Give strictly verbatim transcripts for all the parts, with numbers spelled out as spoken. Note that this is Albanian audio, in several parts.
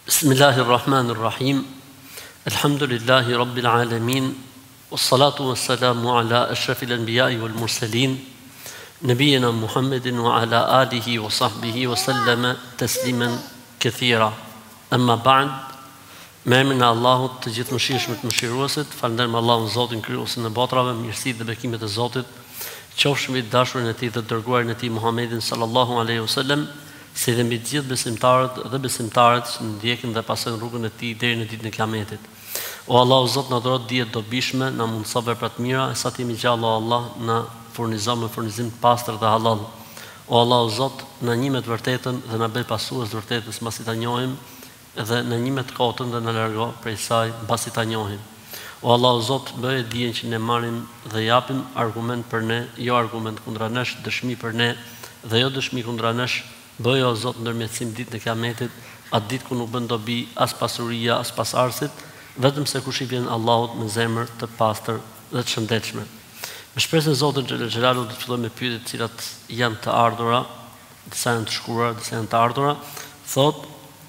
Bismillahirrahmanirrahim. Alhamdulillahi Rabbil Alamin. Wassalatu wassalamu ala ashrafil anbiya'i wal mursalin. Nabiyina Muhammedin wa ala alihi wa sahbihi wa sallama tasliman kathira. Amma ba'd. Me emrin e Allahut të gjithë mëshirshëm të mëshiruesit, falënderojmë Allahun Zotin krijuesin e botrave, mirësitë dhe bekimet e Zotit qofshin mbi dashurin e Tij dhe dërguarin e Tij Muhammedin sallallahu alaihi wasallam, si dhe mbi të gjithë besimtarët dhe besimtarët që ndjekin dhe pasojnë rrugën e Tij deri në ditën e Kiametit. O Allahu Zot, na dhuro dije të dobishme, na mundso vepra të mira, sa të jemi gjallë, o Allah, na furnizon me furnizim të pastër dhe halal. O Allahu Zot, na njeh me të vërtetën dhe na bëj pasues të vërtetës mbasi ta njohim, dhe në një me të kotën dhe në largo prej saj mbasi ta njohim. O Allahu Zot, bëje dijen që ne marrim dhe japim argument për ne, jo argument kundra nesh, dëshmi për ne dhe jo dëshmi kundra nesh. Bëje o Zot ndërmjetësim ditën e Kiametit, atë ditë ku nuk bën dobi as pasuria as pasardhësit, vetëm se kush i vjen Allahut me zemër të pastër dhe të shëndetshme. Me shpresën e Zotit Xhelel Xhelalu do të fillojmë me pyetjet të cilat janë të ardhura, disa janë të shkruara, disa janë të ardhura. Thotë: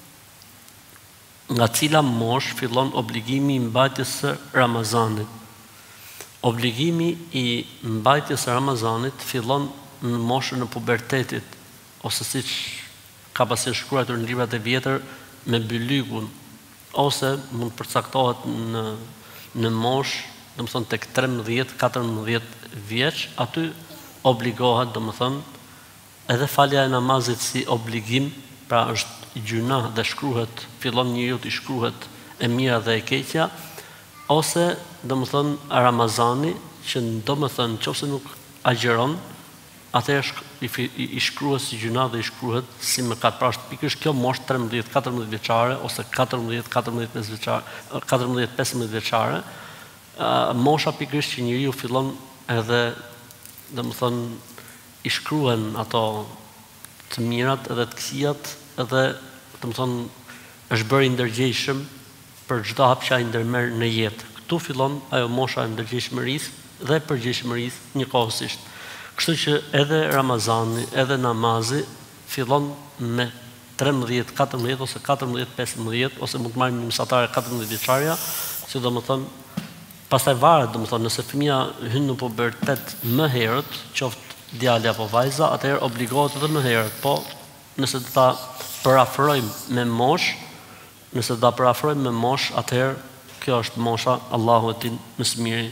nga cila mosh fillon obligimi i mbajtjes së Ramazanit? Obligimi i mbajtjes së Ramazanit fillon në moshën e pubertetit, ose siç ka pasur shkruar në librat e vjetër, me bylygun, ose mund përcaktohet në në moshë, domethënë tek trembëdhjetë katërmbëdhjetë vjeç, aty obligohet, domethënë, edhe falja e namazit si obligim, pra është gjuna dhe shkruhet, fillon njeriu të shkruhet e mira dhe e keqja, ose domethënë Ramazani, që domethënë nëse nuk agjeron, atëherë i, i, i shkruhet si gjuna dhe i shkruhet si mëkat. Pra është pikërisht kjo moshë trembëdhjetë katërmbëdhjetë vjeçare ose katërmbëdhjetë katërmbëdhjetë vjeçare, katërmbëdhjetë pesëmbëdhjetë vjeçare, uh, mosha pikërisht që njeriu fillon edhe domethënë i shkruhen ato të mirat edhe të këqijat, edhe domethënë është bërë i ndërgjegjshëm për çdo hap që ai ndërmerr në jetë. Ktu fillon ajo mosha e ndërgjegjshmërisë dhe përgjegjshmërisë njëkohësisht. Kështu që edhe Ramazani, edhe namazi fillon me trembëdhjetë katërmbëdhjetë ose katërmbëdhjetë pesëmbëdhjetë, ose mund të marrim një mesatare katërmbëdhjetë vjeçaria, që domethënë pastaj varet, domethënë nëse fëmia hyn në pubertet më herët, qoftë djalë apo vajza, atëherë obligohet edhe më herët, po nëse do ta parafrojmë me moshë, nëse do ta parafrojmë me moshë, atëherë kjo është mosha, Allahu e din më së miri.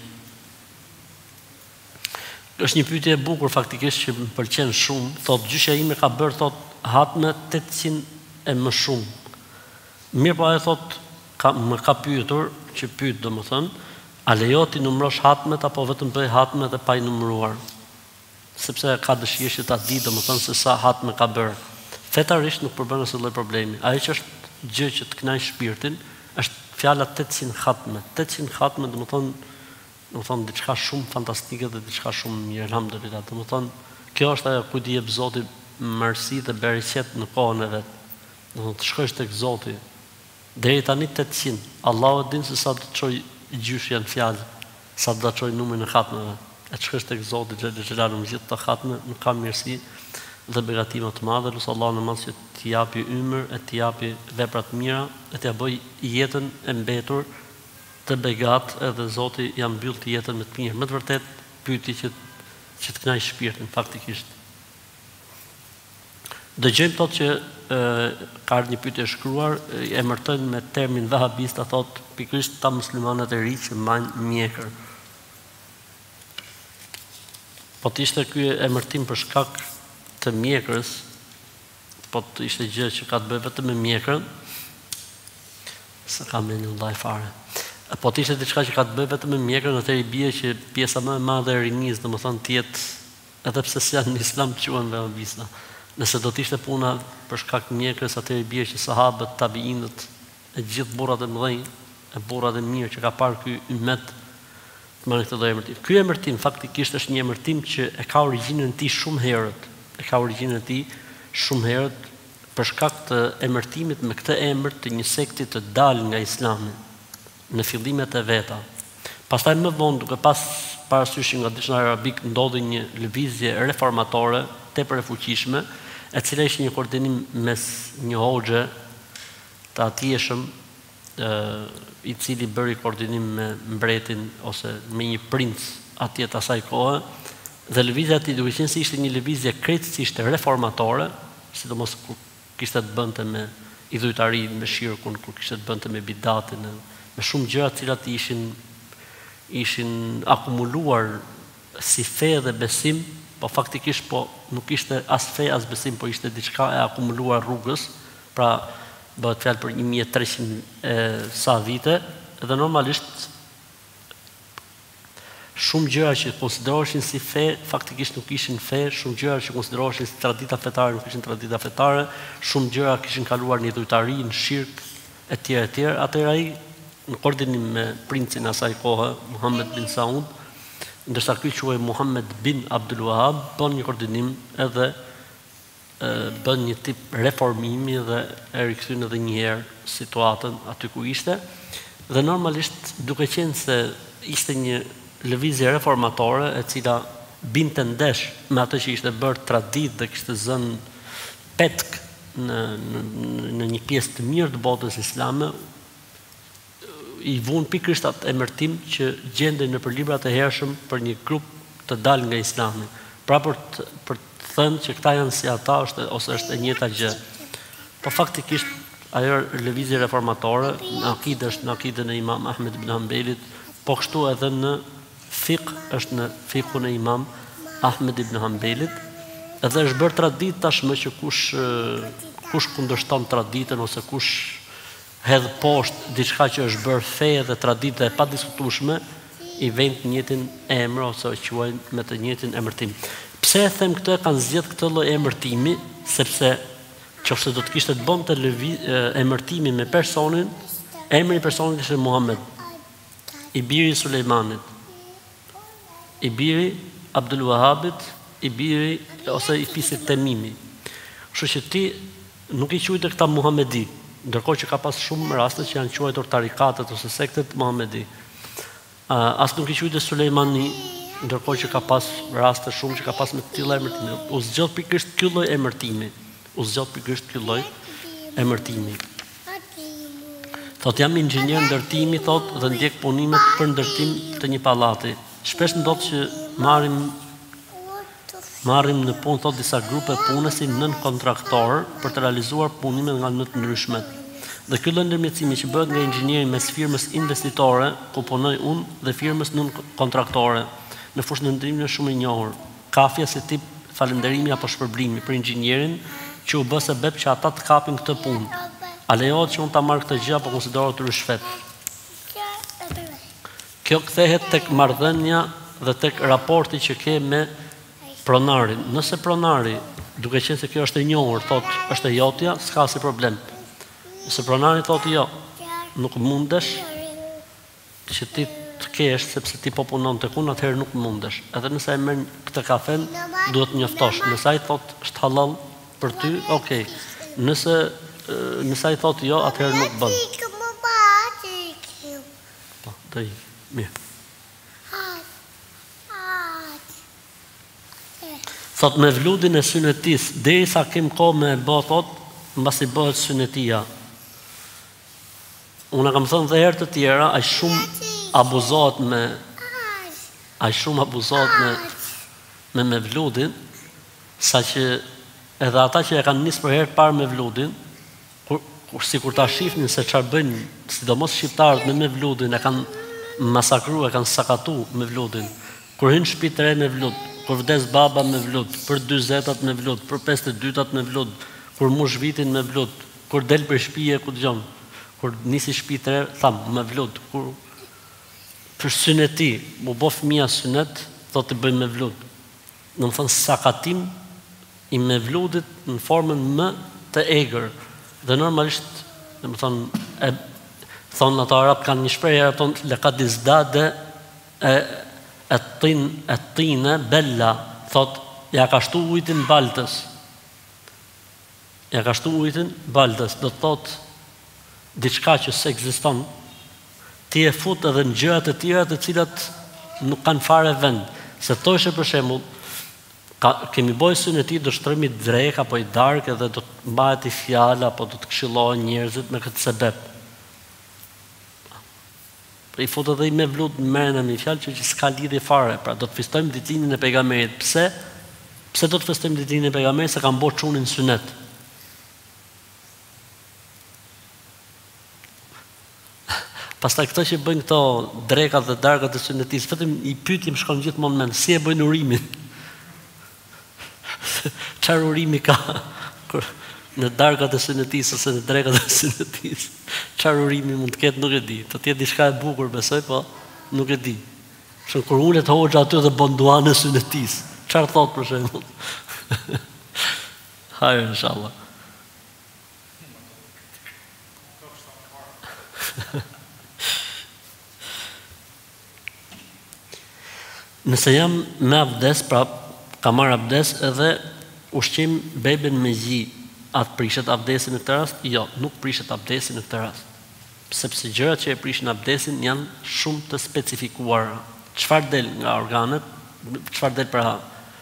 Është një pyetje e bukur faktikisht që më pëlqen shumë. Thotë gjyshja ime ka bërë thotë hatme tetëqind e më shumë. Mirë, po ai thotë ka më ka pyetur, që pyet domethënë, a lejohet ti numërosh hatmet apo vetëm bëj hatme dhe pa i numëruar? Sepse ka dëshirë që ta di domethënë se sa hatme ka bërë. Fetarisht nuk përbën asnjë lloj problemi. Ajo që është gjë që të kënaq shpirtin është fjala tetëqind hatme. tetëqind hatme domethënë domethënë diçka shumë fantastike dhe diçka shumë mirë, alhamdulillah. Domethënë kjo është ajo ku di jep Zoti mersi dhe bereqet në kohën e vet. Domethënë të shkosh tek Zoti deri tani tetëqind. Allahu e din se sa do të çoj gjysh janë fjalë, sa do të çoj numrin e hatmeve. E të shkosh tek Zoti Xhelel Xhelalu me gjithë të hatme, nuk ka mirësi dhe begatime të madhe, lutë Allahun në madh që t'i japi ymër, e t'i japi vepra të mira, e t'ia bëj jetën e mbetur të begat, edhe Zoti ja mbyll të jetën me të mirë. Me të vërtet pyeti që që të kënaq shpirtin faktikisht. Dëgjojmë thotë që e, ka ardhur një pyetje e shkruar, e emërtojnë me termin vahabista, thotë pikërisht ta muslimanët e ri që mbajnë mjekër. Po të ishte ky emërtim për shkak të mjekrës, po të ishte gjë që ka të bëjë vetëm me mjekrën, sa kam në ndaj fare. Po të ishte diçka që ka të bëjë vetëm me mjekrën, atëherë i bie që pjesa më e madhe e rinisë, domethënë të jetë, edhe pse janë në Islam quhen vahabista. Nëse do të ishte puna për shkak të mjekrës, atëherë i bie që sahabët, tabiinët, e gjithë burrat e mëdhenj, e burrat e mirë që ka parë ky ummet të marrë këtë emërtim. Ky emërtim faktikisht është një emërtim që e ka origjinën e tij shumë herët. E ka origjinën e tij shumë herët për shkak të emërtimit me këtë emër të një sekti të dalë nga Islami në fillimet e veta. Pastaj më vonë, duke pas parasysh nga diksionari arabik, ndodhi një lëvizje reformatore tepër e fuqishme, e cila ishte një koordinim mes një hoxhe të atjeshëm i cili bëri koordinim me mbretin ose me një princ atje të asaj kohë, dhe lëvizja ati duke qenë se ishte një lëvizje krejtësisht reformatore, sidomos kur kishte të bënte me idhujtarinë, me shirkun, kur kishte të bënte me bidatin, me shumë gjëra të cilat ishin ishin akumuluar si fe dhe besim, po faktikisht po nuk ishte as fe as besim, po ishte diçka e akumuluar rrugës, pra bëhet fjalë për një mijë e treqind sa vite, dhe normalisht shumë gjëra që konsideroheshin si fe, faktikisht nuk ishin fe, shumë gjëra që konsideroheshin si tradita fetare, nuk ishin tradita fetare, shumë gjëra kishin kaluar në idhujtari, në shirk, etj etj. Atëherë ai në koordinim me princin asaj kohe, Muhammed bin Saud, ndërsa ky quhej Muhammed bin Abdul Wahab, bën një koordinim edhe e, bën një tip reformimi dhe e rikthyn edhe një herë situatën aty ku ishte, dhe normalisht duke qenë se ishte një lëvizje reformatore e cila binte ndesh me atë që ishte bërë tradit dhe kishte zënë petk në, në, në një pjesë të mirë të botës islame, i vunë pikërisht atë emërtim që gjendej në për librat e hershëm për një grup të dalë nga islami. Pra për të, për të thënë që këta janë si ata është, ose është e njëjta gjë. Po faktikisht ajo lëvizje reformatore në akide është në akiden e Imam Ahmed ibn Hanbelit, po kështu edhe në fiqh është në fiqhun e Imam Ahmed ibn Hanbelit, edhe është bërë tradit tashmë që kush kush kundërshton traditën ose kush hedh poshtë diçka që është bërë fe dhe traditë e padiskutueshme, i vend të njëjtin emër ose e quajnë me të njëjtin emërtim. Pse e them këtë, kanë zgjedh këtë lloj emërtimi, sepse nëse do të kishte të bënte emërtimi me personin, emri i personit ishte Muhammed, i biri i Sulejmanit, i biri Abdul Wahabit, i biri ose i fisit Temimi. Kështu që ti nuk i quajtë këta Muhamedi, ndërkohë që ka pas shumë raste që janë quajtur tarikatet ose sektet Muhamedi. As nuk i quajtë Sulejmani, ndërkohë që ka pas raste shumë që ka pas me të tilla emërtime. U zgjodh pikërisht ky lloj emërtimi. U zgjodh pikërisht ky lloj emërtimi. Thot jam inxhinier ndërtimi, thot, dhe ndjek punimet për ndërtim të një pallati. Shpesh ndodh që marrim Marrim në punë, thot, disa grupe punësi nën kontraktor për të realizuar punime nga në të ndryshme. Dhe ky lloj ndërmjetësimi që bëhet nga inxhinieri mes firmës investitore, ku punoj unë, dhe firmës nën kontraktore, në fushën e ndërtimit është shumë e njohur. Kafja si tip falënderimi apo shpërblimi për inxhinierin që u bë sebeb që ata të kapin këtë punë. A lejohet që unë ta marr këtë gjë apo konsiderohet rishfet? Kjo kthehet tek marrëdhënia dhe tek raporti që ke me pronarin. Nëse pronari, duke qenë se kjo është e njohur, thot është e jotja, s'ka si problem. Nëse pronari thot jo, nuk mundesh që ti të kesh, sepse ti po punon tek unë, atëherë nuk mundesh. Edhe nëse e merr këtë kafen, duhet të njoftosh. Nëse ai thot është halal për ty, okay. Nëse nëse ai thot jo, atëherë nuk bën. Po, do i mirë. Thot me vludin e synetis, deri sa kem kohë me e bë, thot, mbasi bëhet synetia. Unë kam thënë dhe herë të tjera, ai shumë abuzohet me ai shumë abuzohet me me me vludin, saqë edhe ata që e kanë nisë për herë të parë me vludin, kur, kur si kur ta shifnin se çfarë bëjnë, sidomos shqiptarët me me vludin, e kanë masakruar, e kanë sakatu me vludin. Kur hyn në shtëpi të re me vlud, kur vdes baba me vlut, për dyzetat me vlut, për pesë të dytat me vlut, kur mush vitin me vlut, kur del për shtëpie ku dëgjon, kur nisi shtëpi të re, tham me vlut, kur për syneti, u bë fëmia synet, thotë të bëjmë me vlut. Do të thonë sakatim i me vlutit në formën më të egër. Dhe normalisht, do të thonë, e thonë ato arab kanë një shprehje ato laqad izdada e e tin e tine bella, thot ja ka shtu ujtin baltës. Ja ka shtu ujtin baltës, do të thot diçka që s'ekziston, ti e fut edhe në gjërat e tjera të cilat nuk kanë fare vend. Se thoshe për shembull, ka, kemi bojë suneti dështrëmit drek apo i dark edhe do të mbahet i fjala apo do të këshillohen njerëzit me këtë sebeb. Pra i foto dhe i me vlut në merën e mi fjalë që, që s'ka lidhje fare, pra do të festojmë ditëlindjen e pejgamberit. Pse? Pse do të festojmë ditëlindjen e pejgamberit se kanë bërë çunin sunet? Pastaj këto që bëjnë këto drekat dhe darkat e sunetis, vetëm i pyetjem shkon gjithmonë mend, si e bëjnë urimin? Çfarë urimi ka në darkat e sunetis ose në drekat e sunetis? Çfarë urimi mund të ketë, nuk e di. Të tjetë diçka e bukur, besoj, po nuk e di. Shumë kur ulet hoxha aty dhe bën dua në sunetis. Çfarë thot për shembull? Hajde inshallah. Nëse jam me abdes, pra ka marrë abdes edhe ushqim beben me zi, atë prishet abdesin në këtë rast? Jo, nuk prishet abdesin në këtë rast. Sepse gjërat që e prishin abdesin janë shumë të specifikuara. Çfarë del nga organet, çfarë del pra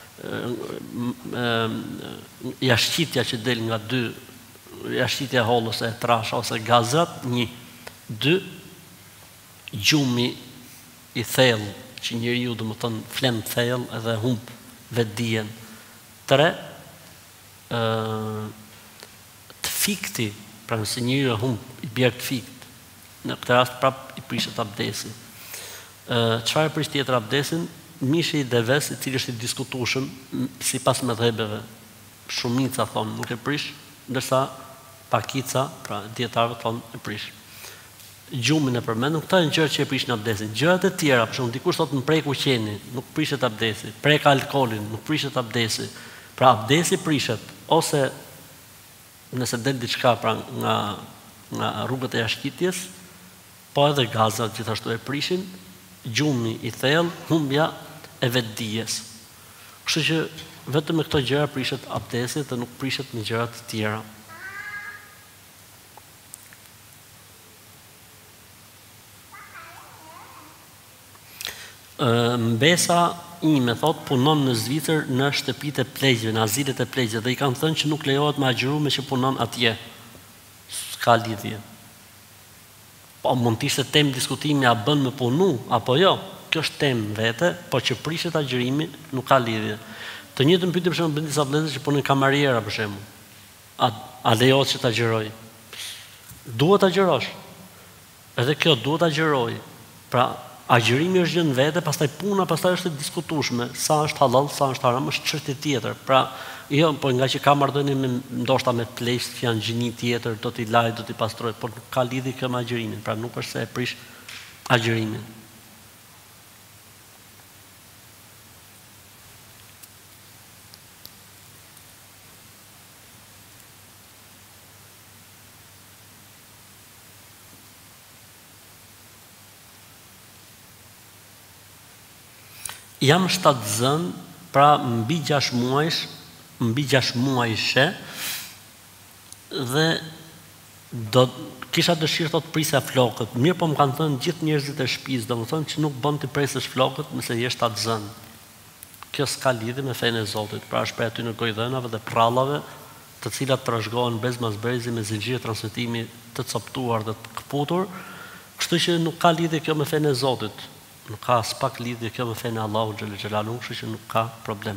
jashtëqitja që del nga dy, jashtëqitja e hollës e trasha ose gazrat, një, dy, gjumi i thellë, që njeriu do të thonë flen thellë edhe humb vetë dijen. Tre, ë të fikti, pra nëse njeriu humb i bjerë të fikt, në këtë rast prap i prishet abdesi. Ë çfarë prish tjetër abdesin? Mishi i deves, i cili është i diskutueshëm sipas mëdhëbeve. Shumica thonë nuk e prish, ndërsa pakica, pra dietarët thonë e prish. Gjumin e përmendëm, këta janë gjërat që e prishin abdesin. Gjërat e tjera, për shembull, dikush thotë në preku qeni, nuk prishet abdesi. Prek alkoolin, nuk prishet abdesi. Pra abdesi prishet ose nëse del diçka pra nga nga rrugët e jashtëqitjes, po edhe gazat gjithashtu e prishin, gjumi i thellë, humbja e vetdijes. Kështu që vetëm me këto gjëra prishet abdesi dhe nuk prishet me gjëra të tjera. Mbesa ime thot punon në Zvicër në shtëpitë e pleqjve, në azilet e pleqjve, dhe i kanë thënë që nuk lejohet me agjëru me që punon atje. S'ka lidhje. Po mund të ishte temë diskutimi a bën me punu apo jo. Kjo është temë vete, po që prishet agjërimi nuk ka lidhje. Të njëjtën pyetje për shembull bën disa vëllezër që punojnë kamariera për shembull. A, a lejohet që ta agjëroj? Duhet ta agjërosh. Edhe kjo duhet ta agjëroj. Pra agjërimi është gjë në vete, pastaj puna pastaj është e diskutueshme, sa është halal, sa është haram, është çështje tjetër. Pra, jo, po nga që ka marrëdhënie me ndoshta me pleqë që janë gjini tjetër, do t'i laj, do t'i pastroj, por nuk ka lidhje kjo me agjërimin, pra nuk është se e prish agjërimin. Jam shtatë zën, pra mbi gjashtë muajsh, mbi gjashtë muajshe, dhe do kisha dëshirë të të prisja flokët. Mirë po më kanë thënë gjithë njerëzit e shtëpisë, do më thënë që nuk bën të presësh flokët nëse je shtatë zën. Kjo s'ka lidhje me fenë e Zotit, pra është për aty në gojdhënave dhe prallave, të cilat trashëgohen bez mas brezi me zinxhir transmetimi të coptuar dhe të kputur, kështu që nuk ka lidhje kjo me fenë e Zotit. Nuk ka as pak lidhje kjo me fenë e Allahu xhel xhelalu, kështu që nuk ka problem.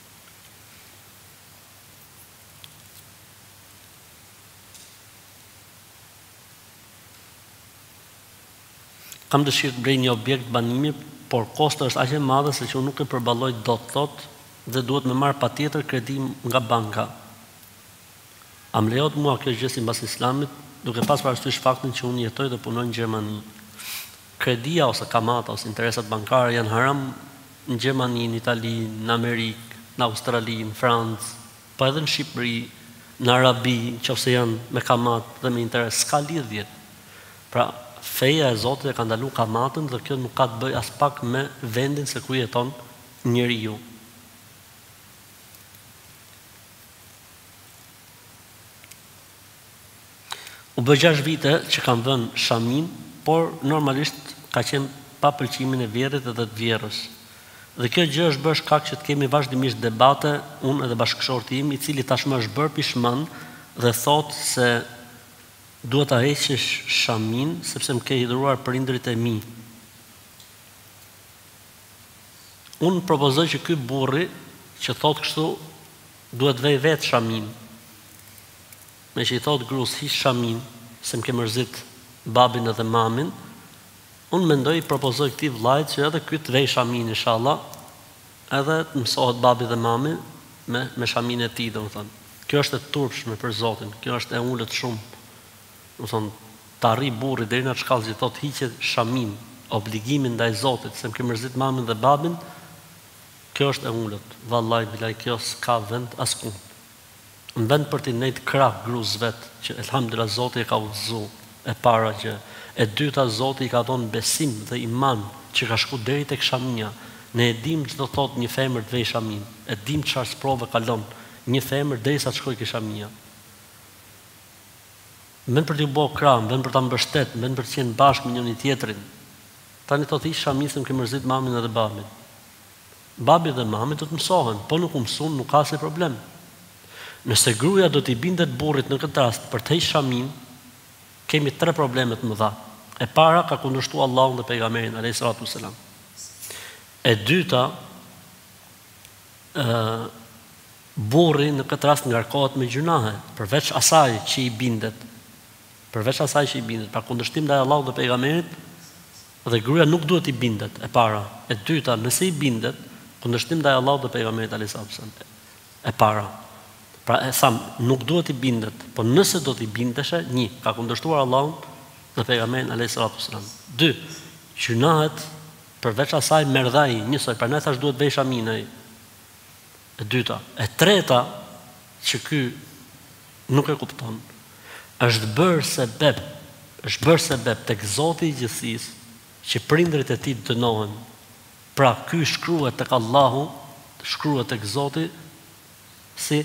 Kam dëshirë të blej një objekt banimi, por kosta është aq e madhe se që unë nuk e përballoj dot thot dhe duhet me marr patjetër kredi nga banka. A më lejohet mua kjo gjë sipas Islamit, duke pas parasysh faktin që unë jetoj dhe punoj në Gjermani? Kredia ose kamata ose interesat bankare janë haram në Gjermani, në Itali, në Amerikë, në Australi, në Francë, po edhe në Shqipëri, në Arabi, nëse janë me kamat dhe me interes, s'ka lidhje. Pra, feja e Zotit e ka ndaluar kamatën dhe kjo nuk ka të bëjë as pak me vendin se ku jeton njeriu. U bë gjashtë vite që kam vënë shamin, por normalisht ka qenë pa pëlqimin e vjerrit edhe të vjerrës. Dhe kjo gjë është bërë shkak që të kemi vazhdimisht debate, unë edhe bashkëshorti im, i cili tashmë është bërë pishman dhe thotë se duhet ta heqësh shamin sepse më ke hidhur prindrit e mi. Unë propozoj që ky burri që thotë kështu duhet vej vetë shamin. Me që i thotë grus hiq shamin, se më ke mërzit babin edhe mamin, unë mendoj i propozoj këtij vllajt që edhe ky të vej shamin inshallah, edhe të mësohet babi dhe mami me, me shamin e tij, domethënë. Kjo është e turpshme për Zotin, kjo është e ulët shumë. Domethënë, të arri burri deri në atë shkallë që thotë hiqet shamin, obligimin ndaj Zotit, se më ke mërzit mamin dhe babin, kjo është e ulët. Vallahi bilaj, kjo s'ka vend askund. Në vend për t'i nejtë krah gruz vetë, që elhamdulillah Zoti e ka udhëzu, e para që, e dyta Zoti i ka dhënë besim dhe iman që ka shku deri tek shamia. Ne e dim që do thotë një femër të vej shamin, e dim çfarë sprove kalon një femër derisa të shkojë ke shamia. Mend për t'u bërë krah, mend për ta mbështet, mend për të qenë bashkë me njëri tjetrin. Tani thotë hiq shamisën që mërzit mamin edhe babin. Babi dhe mami do të mësohen, po nuk u mësuan, nuk ka asnjë problem. Nëse gruaja do t'i bindet burrit në këtë rast për të hequr shamin, kemi tre probleme të mëdha. E para ka kundërshtuar Allahun dhe pejgamberin alayhis salatu wasalam. E dyta, ë burri në këtë rast ngarkohet me gjunahe, përveç asaj që i bindet. Përveç asaj që i bindet, pra kundërshtim ndaj Allahut dhe pejgamberit, dhe gruaja nuk duhet i bindet, e para. E dyta, nëse i bindet, kundërshtim ndaj Allahut dhe pejgamberit alayhis salatu wasalam. E para. Pra e tham, nuk duhet i bindet, po nëse do t'i bindeshe, një, ka kundërshtuar Allahun dhe pejgamberin alayhis salatu wasalam. Dy, gjunahet përveç asaj merdhai, njësoj, pra ne thash duhet vej shaminaj. E dyta, e treta, që ky nuk e kupton, është bërë sebeb, është bërë sebeb tek Zoti i gjithësisë, që prindrit e tij dënohen. Pra ky shkruhet tek Allahu, shkruhet tek Zoti si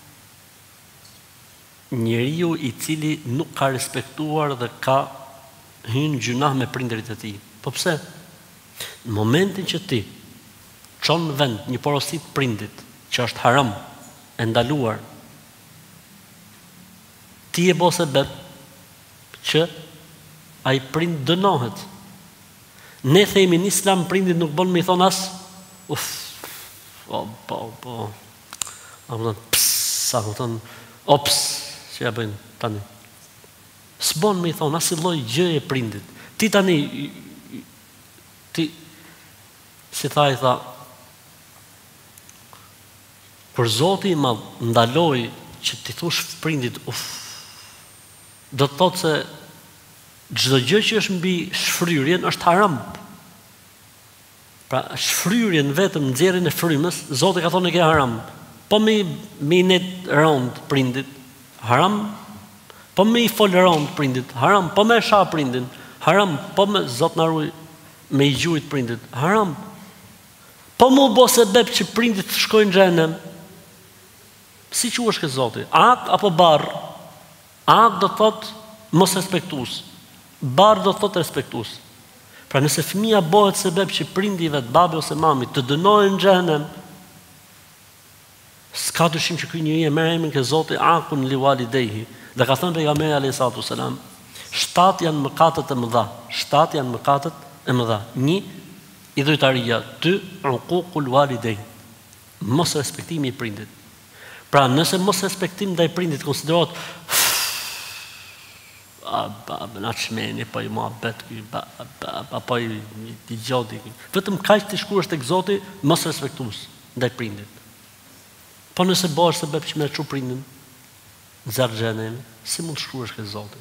njeriu i cili nuk ka respektuar dhe ka hyrë gjunah me prindrit e tij. Po pse? Në momentin që ti çon në vend një porosi të prindit që është haram, e ndaluar, ti e bose sebeb që ai prind dënohet. Ne themi në Islam prindit nuk bën me i thon as uf, po po po. A më thon ps, a më thon ops, që ja bëjnë tani. S'bon me i thon as lloj gjëje prindit. Ti tani ti si tha i tha kur Zoti më ndaloi që ti thush prindit uf, do të thotë se çdo gjë që është mbi shfryrjen është haram. Pra shfryrjen vetëm nxjerrjen e frymës, Zoti ka thonë e ke haram. Po me me net rond prindit, haram. Po me i fol rond prindit, haram. Po me sha prindin, haram. Po me Zot na ruaj me i gjujt prindit, haram. Po mu bo sebeb që prindit të shkojnë në xhenem. Si quhesh ke Zoti? Ak apo barr? Ak do thot mos respektues. Barr do thot respektues. Pra nëse fëmia bëhet sebeb që prindi vet, babi ose mami të dënohen në xhenem, s'ka dyshim që ky njeri e merr emrin ke Zoti akun li walidehi. Dhe ka thënë pejgamberi alayhis salatu wasalam, shtat janë mëkatet e mëdha. Shtat janë mëkatet e mëdha. Një, idhujtaria. Dy, uququl walidej. Mos respektimi i prindit. Pra nëse mos respektim ndaj prindit konsiderohet a ba na çmeni po i mohabet ky apo i dëgjodi. Vetëm kaq të shkuash tek Zoti mos respektues ndaj prindit. Po nëse bëhesh sebeb që më çu prindin zar xhenem, si mund të shkuash ke Zoti?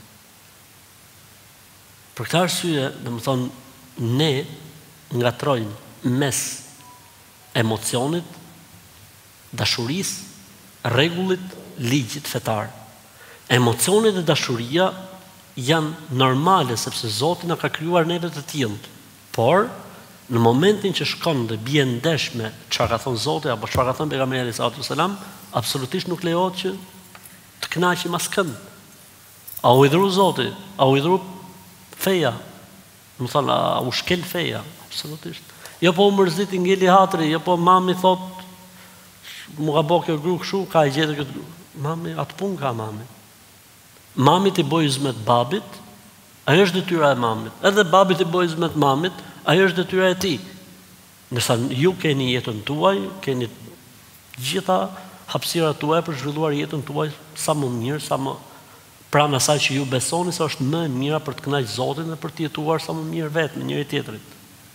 Për këtë arsye, domethënë ne ngatrojmë mes emocionit, dashurisë, rregullit, ligjit fetar. Emocionet dhe dashuria janë normale sepse Zoti na ka krijuar neve të tillë. Por në momentin që shkon dhe bie ndesh me çfarë ka thënë Zoti apo çfarë ka thënë pejgamberi sallallahu alajhi wasallam, absolutisht nuk lejohet që të kënaqim askënd. A u idhru Zoti, a u idhru feja, më thonë, a u shkel feja, absolutisht. Jo po mërzit i ngeli hatri, jo po mami thot, mu ka bo kjo gru këshu, ka e gjetë këtë gru. Mami, atë pun ka mami. Mami t'i boj zmet babit, ajo është detyra e mamit. Edhe babit t'i boj zmet mamit, ajo është detyra e ti. Nësa ju keni jetën tuaj, keni gjitha hapësira tuaj për zhvilluar jetën tuaj sa më mirë, sa më pranë asaj që ju besoni se është më e mira për të kënaqur Zotin dhe për të jetuar sa më mirë vetë me njëri tjetrin.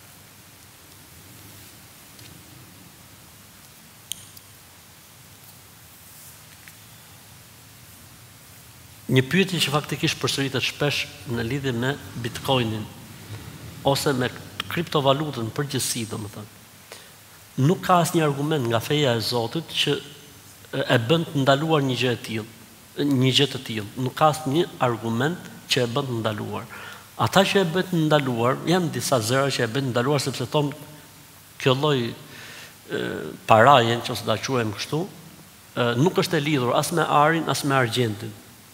Një pyetje që faktikisht përsëritet shpesh në lidhje me Bitcoinin ose me kriptovalutën përgjithësi, domethënë. Nuk ka asnjë argument nga feja e Zotit që e bën të ndaluar një gjë e tillë, një gjë të tillë. Nuk ka asnjë argument që e bën të ndaluar. Ata që e bën të ndaluar, janë disa zëra që e bën të ndaluar sepse thon kjo lloj paraje, nëse ta quajmë kështu, nuk është e lidhur as me arin as me argjentin.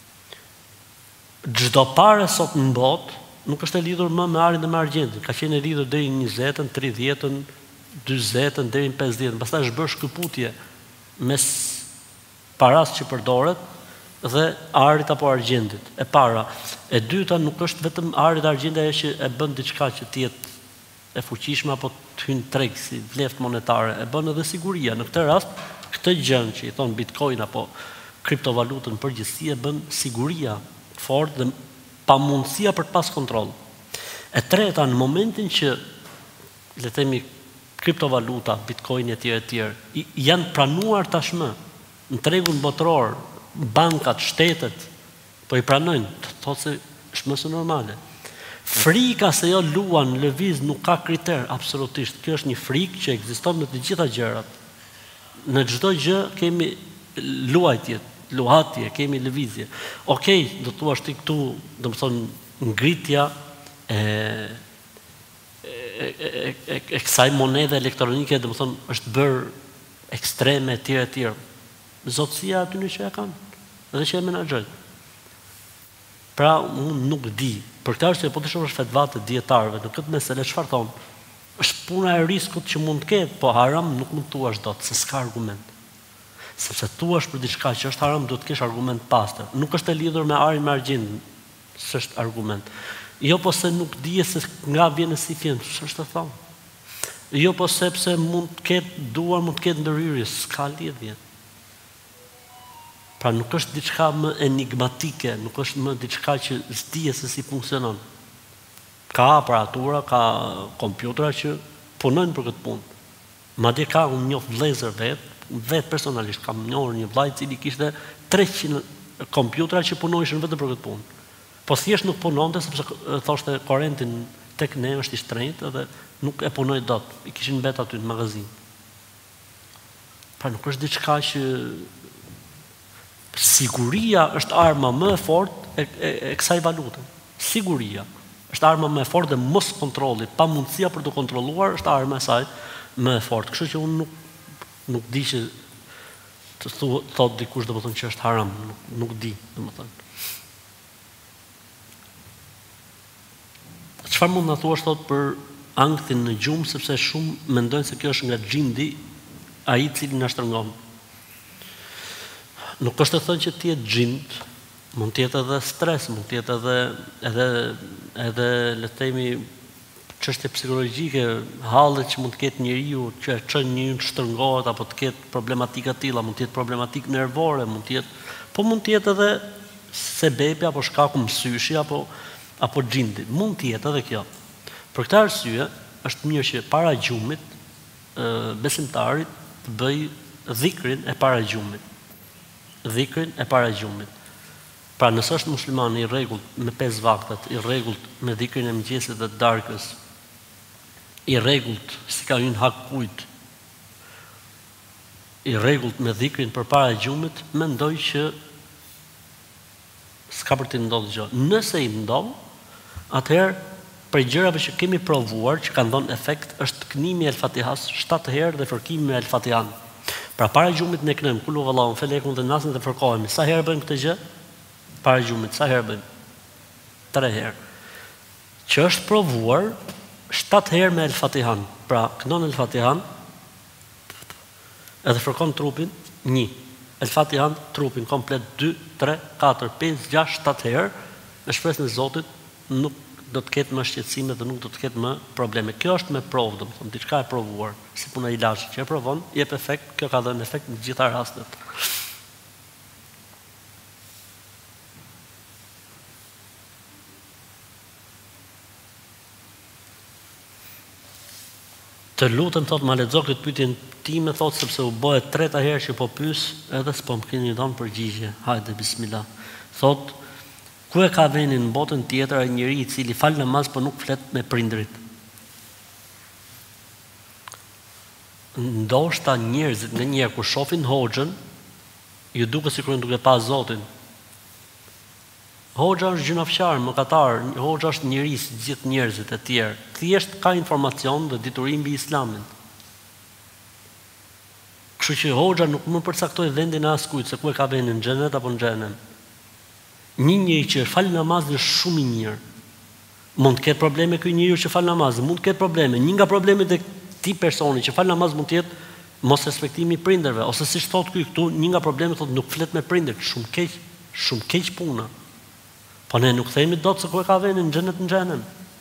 Çdo parë sot në botë nuk është e lidhur më me arin dhe me argjentin. Ka qenë e lidhur deri në njëzetën, tridhjetën, dyzetën, deri në pesëdhjetën. Pastaj është bërë shkëputje mes paras që përdoret dhe arit apo argjentit. E para, e dyta nuk është vetëm arit dhe argjentit ajo që e bën diçka që të jetë e fuqishme apo të hyjë treg si vleftë monetare, e bën edhe siguria. Në këtë rast, këtë gjë që i thon Bitcoin apo kriptovalutën përgjithësi e bën siguria fort dhe pamundësia për të pas kontroll. E treta, në momentin që le të themi kriptovaluta, Bitcoin e tjerë e tjerë janë pranuar tashmë në tregun botëror, bankat, shtetet po i pranojnë, thotë se është më së normale. Frika se jo luan, lëviz, nuk ka kriter, absolutisht. Kjo është një frikë që ekziston në të gjitha gjërat. Në çdo gjë kemi luajtje, luhatje, kemi lëvizje. Okej, do të thuash ti këtu, do të thonë ngritja e e, e, e, e kësaj monede elektronike, do të thonë është bërë ekstreme etj etj. Zotësia aty në që e kanë dhe që e menaxhojnë. Pra, unë nuk di. Për këtë arsye po të shohësh fatvat të dietarëve në këtë meselë çfarë thonë? Është puna e riskut që mund të ketë, po haram nuk mund të thuash dot, se s'ka argument. Sepse thuash për diçka që është haram, duhet të kesh argument pastër. Nuk është e lidhur me arin me argjendin, s'është argument. Jo po se nuk dije se nga vjen si fjen, s'është të thonë. Jo po sepse mund të ketë duar, mund të ketë ndërhyrje, s'ka lidhje. Pra nuk është diçka më enigmatike, nuk është më diçka që s'dije se si funksionon. Ka aparatura, ka kompjutra që punojnë për këtë punë. Madje ka unë njoh vëllezër vet, vet personalisht kam njohur një vllaj i cili kishte treqind kompjutra që punojshin vetëm për këtë punë. Po thjesht nuk punonte sepse thoshte korrentin tek ne është i shtrenjtë dhe nuk e punoi dot. I kishin mbet aty në magazin. Pra nuk është diçka që siguria është arma më e fortë e, e, e kësaj valute. Siguria është arma më e fortë dhe mos kontrolli, pamundësia për të kontrolluar është arma e saj më e fortë. Kështu që unë nuk nuk di që të thot dikush domethënë që është haram, nuk, nuk di, domethënë. Çfarë mund na thuash thot për ankthin në gjumë, sepse shumë mendojnë se kjo është nga xhindi, ai i cili na shtrëngon. Nuk është të thënë që ti je xhind, mund të jetë edhe stres, mund të jetë edhe edhe edhe le të themi çështje psikologjike, hallet që mund të ketë njeriu që e çon njeriu të shtrëngohet apo të ketë problematika të tilla, mund të jetë problematik nervore, mund të jetë, po mund të jetë edhe sebepi apo shkaku mësyshi apo apo xhindi, mund të jetë edhe kjo. Për këtë arsye është mirë që para gjumit besimtarit të bëj dhikrin e para gjumit. Dhikrin e para gjumit. Pra nëse është musliman i rregullt me pesë vaktet, i rregullt me dhikrin e mëngjesit dhe të darkës, i rregullt si ka hyrë hak kujt, i rregullt me dhikrin përpara gjumit, mendoj që s'ka për të ndodhur gjë. Nëse i ndodh, atëherë për gjërave që kemi provuar, që kanë dhënë efekt, është kënimi El Fatihas shtatë herë dhe fërkimi me El Fatihan. Pra para gjumit ne kënojmë kul huwallahu felekun dhe nasin dhe fërkohemi. Sa herë bëjmë këtë gjë? Para gjumit, sa herë bëjmë? Tre herë. Që është provuar shtatë herë me El Fatihan. Pra, kënon El Fatihan, edhe fërkon trupin, një. El Fatihan, trupin komplet, dy, tre, katër, pesë, gjashtë, shtatë herë, me shpresën e Zotit, nuk do të ketë më shqetësime dhe nuk do të ketë më probleme. Kjo është me provë, do të thonë, diçka e provuar, si puna e ilaçit që e provon, jep efekt, kjo ka dhënë efekt në të gjitha rastet. Të lutem, thot, ma lexo këtë pyetjen time, thot, sepse u bëhet treta herë që po pyes, edhe s'po më keni dhënë përgjigje. Hajde, bismillah. Thot, ku e ka vendin në botën tjetër ai njeriu i cili fal namaz po nuk flet me prindrit? Ndoshta njerëzit në njerë kur shohin hoxhën, ju duket sikur duke pa Zotin. Hoxha është gjynafqar, mëkatar, hoxha është njeri si gjithë njerëzit e tjerë. Thjesht ka informacion dhe dituri mbi Islamin. Kështu që hoxha nuk mund përcaktoj vendin e askujt se ku e ka vendin, në xhenet apo në xhenem. Një njeri që fal namazin është shumë i mirë. Mund të ketë probleme ky njeriu që fal namazin, mund të ketë probleme. Një nga problemet e këtij personi që fal namaz mund të jetë mos respektimi i prindërve, ose siç thotë ky këtu, një nga problemet thotë nuk flet me prindërt, shumë keq, shumë keq puna. Po ne nuk themi dot se ku e ka vendin, në xhenet në xhenem.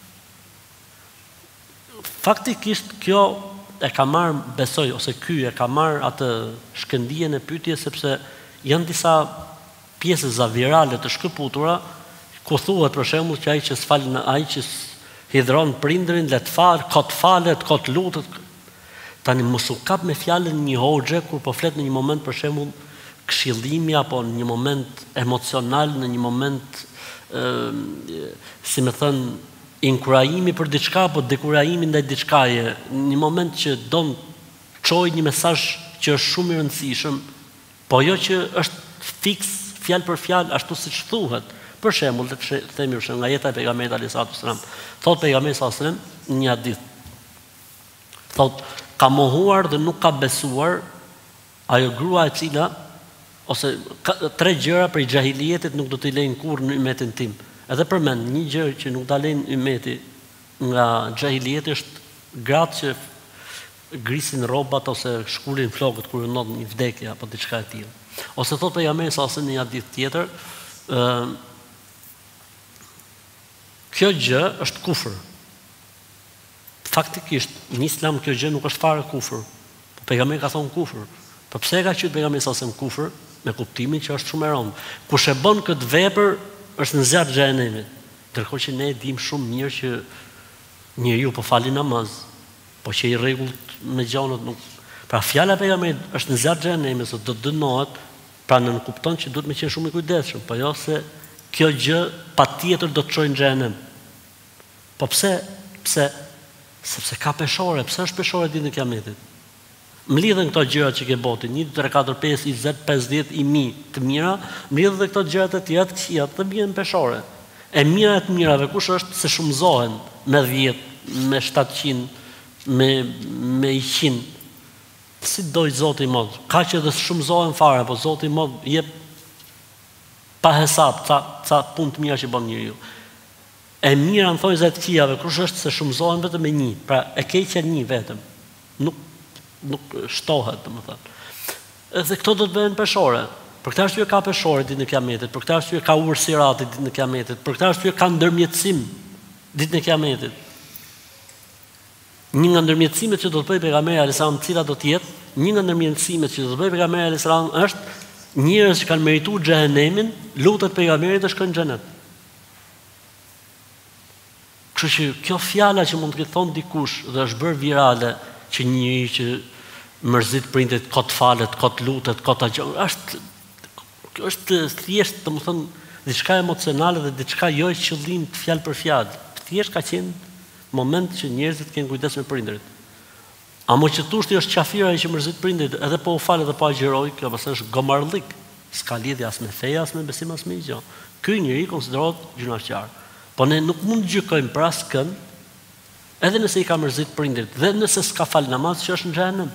Faktikisht kjo e ka marrë, besoj, ose ky e ka marrë atë shkëndijën e pyetjes, sepse janë disa pjesë zavirale të shkëputura, ku thuhet për shembull që ai që s'fal në ai që hidhron prindrin, let fal, kot falet, kot lutet. Tani mos u kap me fjalën një hoxhe kur po flet në një moment për shembull këshillimi apo në një moment emocional, në një moment si me thënë, inkurajimi për diçka, apo dekurajimi ndaj diçkaje, një moment që don çoj një mesazh që është shumë i rëndësishëm, po jo që është fiks, fjalë për fjalë, ashtu siç thuhet. Për shembull, le të themi për shembull nga jeta e pejgamberit alayhis salam. Thot pejgamberi sallallahu alajhi wasallam në një hadith. Thot, ka mohuar dhe nuk ka besuar ajo grua e cila ose ka, tre gjëra për xahilietit nuk do t'i lejnë kurrë në ummetin tim. Edhe përmend një gjë që nuk ta lejnë ummeti nga xahilieti është gratë që grisin rrobat ose shkulin flokët kur ndodh një vdekje apo diçka e tillë. Ose thot pejgamberi sa ose në një hadith tjetër, ë kjo gjë është kufër. Faktikisht në Islam kjo gjë nuk është fare kufër. Po pejgamberi ka thonë kufër. Po pse e ka qenë pejgamberi sa ose kufër? Me kuptimin që është shumë e rëndë. Kush e bën këtë vepër është në zjarr xhenemit. Ndërkohë që ne e dim shumë mirë që njeriu po fali namaz, po që i rregullt me gjanat nuk. Pra fjala e pejgamberit është në zjarr xhenemit, se do të dënohet, pra nën kupton që duhet me qenë shumë i kujdesshëm, po jo se kjo gjë patjetër do të çojë në xhenem. Po pse? Pse? Sepse ka peshore. Pse është peshore ditën e Kiametit? Mlidhen këto gjëra që ke botë, një, dy, tre, katër, pesë, njëzet, pesëdhjetë, i mijë të mira, mlidhen dhe këto gjërat e tjera të këqija, të bien peshore. E mira e të mirave kush është se shumëzohen me dhjetë, me shtatëqind, me me njëqind. Si doj Zoti i Madh, ka që edhe shumëzohen fare, po Zoti i Madh jep pa hesab ca ca punë të mira që bën njeriu. E mira në thonjë të këqijave kush është se shumëzohen vetëm me një, pra e keqja një vetëm. Nuk nuk shtohet, domethënë. Edhe këto do të bëhen peshore. Për këtë arsye ka peshore ditën e Kiametit, për këtë arsye ka urë sirati ditën e Kiametit, për këtë arsye ka ndërmjetësim ditën e Kiametit. Një nga ndërmjetësimet që do të bëjë pejgamberi alayhis salam, cila do të jetë, një nga ndërmjetësimet që do të bëjë pejgamberi alayhis salam është njerëz që kanë merituar xhenemin, lutet pejgamberit të shkojnë në xhenet. Kështu që kjo fjala që mund të thonë dikush dhe është bërë virale, që njëri që mërzit prindit, kot falet, kot lutet, kot agjon, është, është thjesht, të më thënë, diçka emocionale dhe diçka jo e qëllim të fjalë për fjalë. Thjesht ka qenë moment që njerëzit kanë kujdes me prindrit. A mo që tushti është qafira që mërzit prindit, edhe po u falë edhe po agjeroj, kjo pastaj është gomarlik. S'ka lidhje as me feja, as me besim, as me gjë. Ky njeri konsiderohet gjunaqtar. Po ne nuk mund të gjykojmë për askën, edhe nëse i ka mërzit prindrit, dhe nëse s'ka fal namaz që është në xhenem.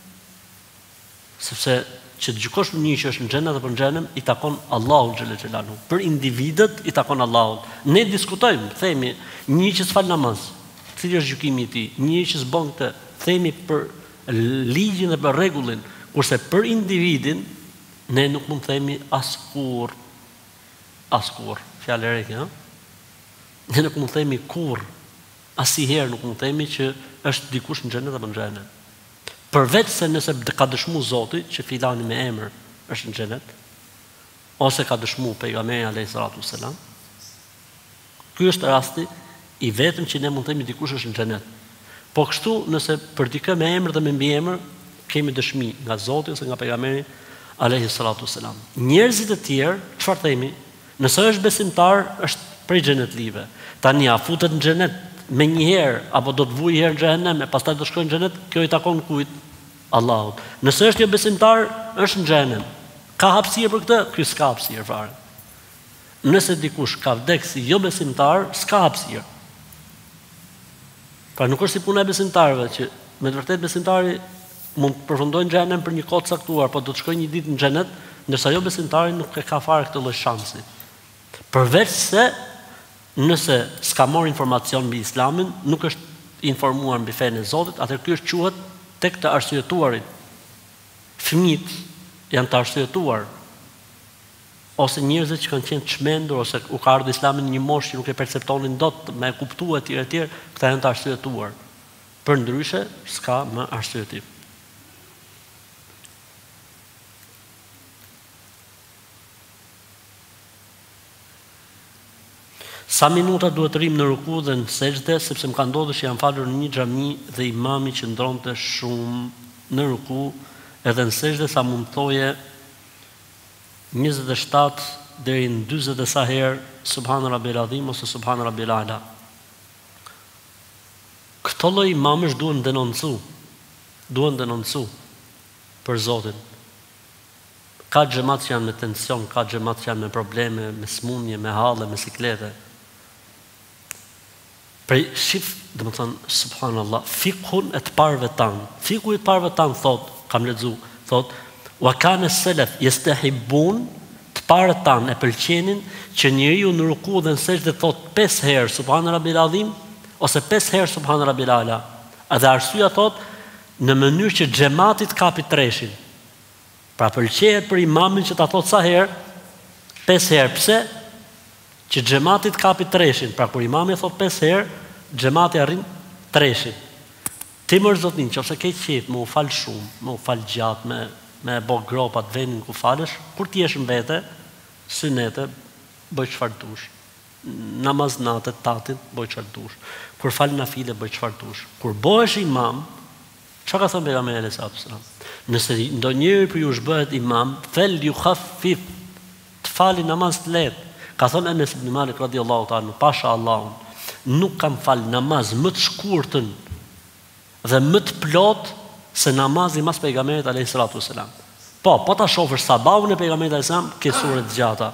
Sepse që të gjykosh një që është në xhenet apo në xhenem, i takon Allahu xhelle xhelalu. Për individët i takon Allahut. Ne diskutojmë, themi, një që s'fal namaz, cili është gjykimi i tij? Njëri që s'bën këtë, themi për ligjin dhe për rregullin, kurse për individin ne nuk mund të themi askur, askur, fjalë e re, ha? Ne nuk mund të themi kur, asnjëherë nuk mund të themi që është dikush në xhenet apo në xhenem. Përveç se nëse ka dëshmuar Zoti që filani me emër është në xhenet, ose ka dëshmuar pejgamberi alayhis salatu wassalam, ky është rasti i vetëm që ne mund të themi dikush është në xhenet. Po kështu, nëse për dikë me emër dhe me mbiemër kemi dëshmi nga Zoti ose nga pejgamberi alayhis salatu wassalam. Njerëzit e tjerë, çfarë themi? Nëse është besimtar, është prej xhenetlive. Tani a futet në xhenet me një herë apo do të vujë herë në xhenem e pastaj do shkojë në xhenet, kjo i takon kujt? Allahut. Nëse është jo besimtar, është në xhenem. Ka hapësirë për këtë? Ky s'ka hapësirë fare. Nëse dikush ka vdekur si jo besimtar, s'ka hapësirë. Pra nuk është si puna e besimtarëve që me të vërtetë besimtari mund të përfundojë në xhenem për një kohë të caktuar, po do të shkojë një ditë në xhenet, ndërsa jo besimtari nuk e ka fare këtë lloj shansi. Përveç se nëse s'ka marrë informacion mbi Islamin, nuk është informuar mbi fenë e Zotit, atëherë ky është quhet tek të arsyetuarit. Fëmijët janë të arsyetuar, ose njerëzit që kanë qenë çmendur ose u ka ardhur Islami në një moshë që nuk e perceptonin dot me kuptuar etj etj, këta janë të arsyetuar. Përndryshe s'ka më arsyetim. Sa minuta duhet të rrim në ruku dhe në sejdë, sepse më ka ndodhur që jam falur në një xhami dhe imami që ndronte shumë në ruku, edhe në sejdë sa mund thoje njëzet e shtatë deri në dyzet e sa herë subhan rabbil azim ose subhan rabbil ala. Këto lloj imamësh duhen denoncu, duhen denoncu për Zotin. Ka xhamat që janë me tension, ka xhamat që janë me probleme, me smundje, me halle, me siklete. Prej shif, dhe më thënë, subhanallah, fikhun e të parve tanë. Fikhu i të parve tanë, thot, kam lexu, thot, wa kana selef yastahibun, të parët tanë e pëlqenin që njeriu në ruku dhe në sejdë thot pesë herë subhan rabbil azim ose pesë herë subhan rabbil ala. Edhe arsyeja thot në mënyrë që xhamatit kapi treshin. Pra pëlqejet për imamin që ta thot sa herë? pesë herë. Pse? Që xhamatit kapi treshin. Pra kur imami thot pesë herë, xhamati arrin treshin. Ti më zotin, nëse ke qejf më u fal shumë, më u fal gjatë, me me bë gropat vendin ku falesh, kur ti jesh mbete, synete, bëj çfarë dush. Namaz natë tatin, bëj çfarë dush. Kur fal nafile, bëj çfarë dush. Kur bëhesh imam, çka ka thënë pejgamberi alayhis salam? Nëse ndonjëri për ju bëhet imam, fel yukhaffif, të fali namaz të lehtë. Ka thënë Enes ibn Malik radhiyallahu ta'ala, pasha Allahun, nuk kam fal namaz më të shkurtën dhe më të plot se namazi mas pejgamberit alayhis salatu wasalam. Po, po ta shohësh sabahun e pejgamberit alayhis salam, ke sure të gjata.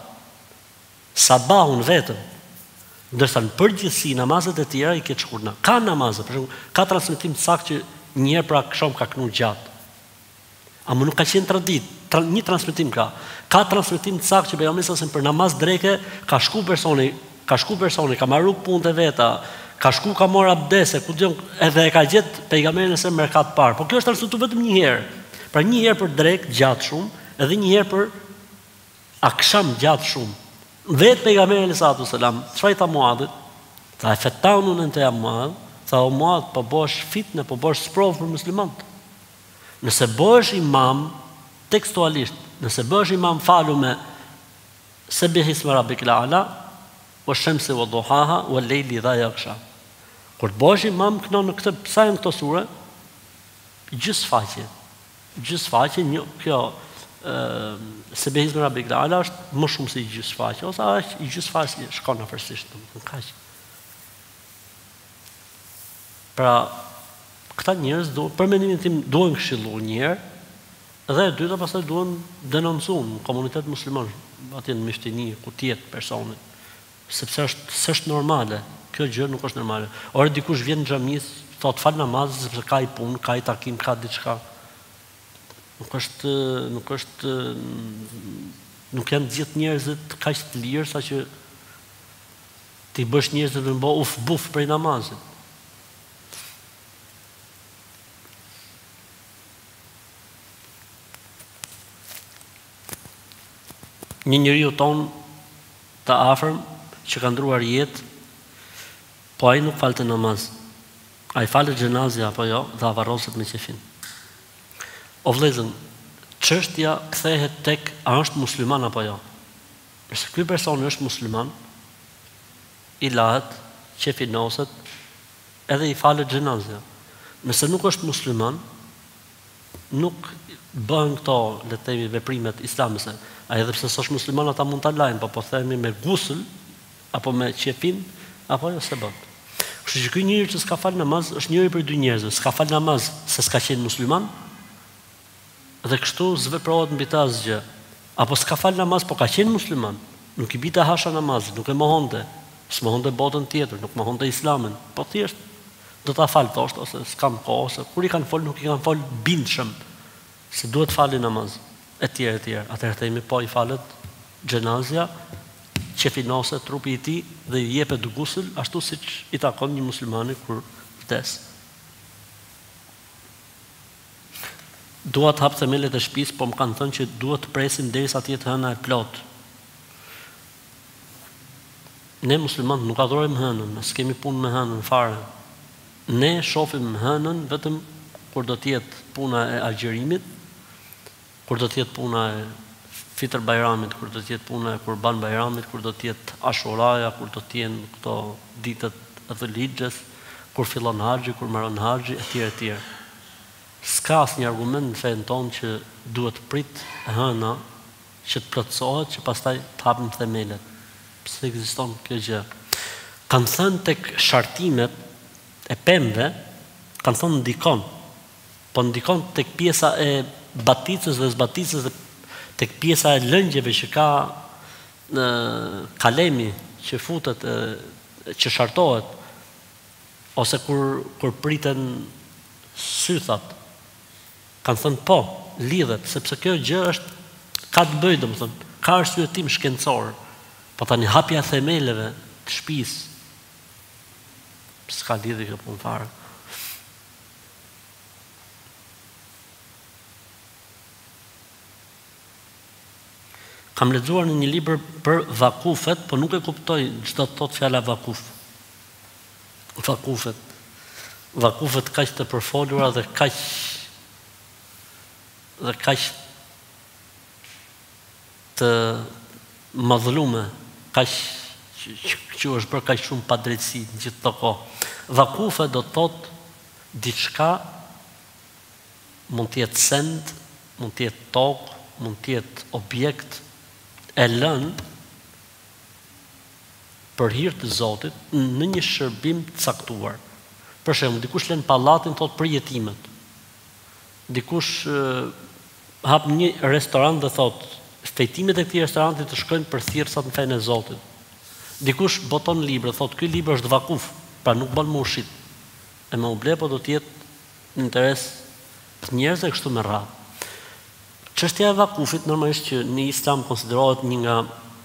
Sabahun vetëm. Ndërsa në përgjithësi namazet e tjera i ke të shkurtëna. Ka namazet, për shembull, ka transmetim të saktë që një herë pra këshom ka kënu gjatë. A më nuk ka qenë tradit, tra, një transmetim ka. Ka transmetim të saktë që pejgamberi sa për namaz dreke ka shku personi, ka shku personi, ka marrë punët e veta, ka shku ka marrë abdese, ku dion, edhe e ka gjetë pejgamberin se merkat parë. Po kjo është transmetuar vetëm një herë. Pra një herë për drek gjatë shumë, edhe një herë për akşam gjatë shumë. Vetë pejgamberi alayhis salatu wasalam, çfarë tha Muadhit? Tha fetanun ente ya Muadh, tha o Muadh, po bosh fitnë, po bosh sprovë për muslimanët. Nëse bëhesh imam tekstualisht, nëse bëhesh imam falu me Sabbih isma rabbikal a'la wa shamsi wa duhaha wa al-layli idha yaghsha. Kur bëhesh imam këno në këtë sa janë këto sure? Gjysfaqe. Gjysfaqe, një kjo ë Sabbih isma rabbikal a'la është më shumë se gjysfaqe, ose është i gjysfaqe shkon afërsisht, domethënë kaq. Pra këta njerëz do për mendimin tim duhen këshilluar një herë, dhe e dyta pastaj duhen denoncuar në komunitet musliman, atje në Mishtini, ku tjetë personi, sepse është s'është normale, kjo gjë nuk është normale. Ore dikush vjen në xhami, thot fal namaz sepse ka i punë, ka i takim, ka diçka. Nuk është nuk është nuk janë gjithë njerëzit kaq të lirë saqë ti bësh njerëzit të bëjnë uf buf për namazin. një njeriu ton të afërm që ka ndruar jetë, po ai nuk falte namaz. Ai falet xhenazja apo jo, dhe avarroset me qefin. O vëllezër, çështja kthehet tek a është musliman apo jo. Nëse ky person është musliman, i lahet, qefinoset, edhe i falet xhenazja. Nëse nuk është musliman, nuk bëhen këto, le të themi, veprimet islamese. A edhe pse s'është musliman, ata mund ta lajnë, po po themi me gusl apo me qefin, apo jo se bën. Kështu që ky njeri që s'ka fal namaz është njëri prej dy njerëzve, s'ka fal namaz se s'ka qenë musliman, dhe kështu zveprohet mbi ta asgjë. Apo s'ka fal namaz, po ka qenë musliman, nuk i bite hasha namaz, nuk e mohonte, s'mohonte botën tjetër, nuk mohonte islamin, po thjesht do ta fal thoshte ose s'kam kohë, ose kur i kanë fol nuk i kanë fol bindshëm se duhet fali namaz, etj etj. Atëherë themi po i falet xhenazja, qefinoset trupi i tij dhe i jepet gusl ashtu siç i takon një muslimani kur vdes. Dua të hap themelet e shtëpisë, po më kanë thënë që duhet të presim derisa të jetë hëna e plot. Ne muslimanët nuk adhurojmë hënën, ne s'kemi punë me hënën fare. Ne shohim hënën vetëm kur do të jetë puna e agjerimit, kur do të jetë puna e Fitr Bajramit, kur do të jetë puna e Kurban Bajramit, kur do të jetë Ashuraja, kur do të jenë këto ditët e Dhulhixhes, kur fillon haxhi, kur mbaron haxhi, etj etj. S'ka asnjë argument në fen tonë që duhet prit hëna që të plotësohet që pastaj të hapim themelet. Pse ekziston kjo gjë? Kanë thënë tek shartimet e pemëve, kanë thënë ndikon, po ndikon tek pjesa e baticës dhe zbaticës dhe tek pjesa e lëngjeve që ka në kalemi që futet, e, që shartohet, ose kur, kur priten sythat, kanë thënë po, lidhet, sepse kjo gjë është, ka të bëjë, domethënë, ka arsyetim shkencor, po tani hapja e themeleve të shtëpisë, s'ka lidhje kjo punë fare. Kam lexuar në një libër për vakufet, po nuk e kuptoj ç'do të thotë fjala vakuf. Vakufet. Vakufet kaq të përfolura dhe kaq dhe kaq të madhlume, kaq që është bërë kaq shumë padrejtësi në gjithë të kohë. Vakufe do të thotë diçka, mund të jetë send, mund të jetë tokë, mund të jetë objekt e lënë për hir të Zotit në një shërbim të caktuar. Për shembull, dikush lën pallatin thot për jetimet. Dikush uh, hap një restorant dhe thot fejtimet e këtij restoranti të shkojnë për thirrsat në fenë e Zotit. Dikush boton libra, thot ky libër është vakuf, pra nuk bën më ushit. E më u ble, po do të jetë në interes të njerëzve kështu me radhë. Çështja e vakufit normalisht që në Islam konsiderohet një nga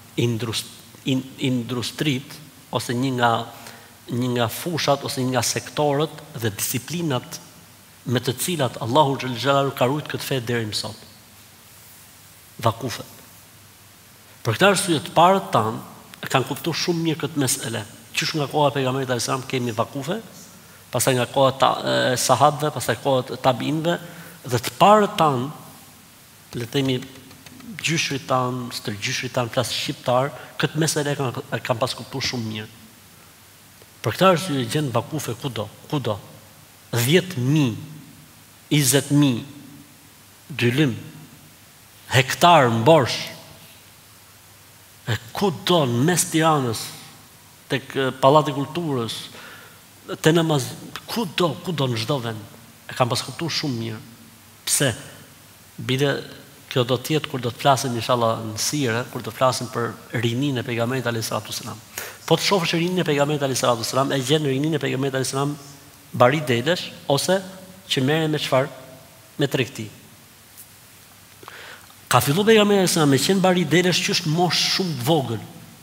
industrit ose një nga një nga fushat ose një nga sektorët dhe disiplinat me të cilat Allahu xhel xhelalu ka ruajtur këtë fe deri më sot. Vakufet. Për këtë arsye të parët tan e kanë kuptuar shumë mirë këtë mesele. Qysh nga koha e pejgamberit alayhis salam kemi vakufe, pastaj nga koha e sahabëve, pastaj koha e tabinëve dhe të parët tan, le të themi gjyshrit tan, stërgjyshrit tan flas shqiptar, këtë mesele e kanë e kanë pas kuptuar shumë mirë. Për këtë arsye gjen vakufe kudo, kudo. dhjetë mijë, njëzet mijë dylim, hektar mborsh, e kudo në mes Tiranës, tek Pallati i Kulturës, te namaz, kudo, kudo në çdo vend, e kanë pas kuptuar shumë mirë. Pse? Bile kjo do të jetë kur do të flasim inshallah në sire, kur do të flasim për rinin e pejgamberit alayhis salam. Po të shohësh rinin e pejgamberit alayhis salam, e gjen rinin e pejgamberit alayhis salam bari delesh ose që merren me çfarë? Me tregti. Ka filluar pejgamberi alayhis salam me qenë bari delesh që është mosh shumë vogël.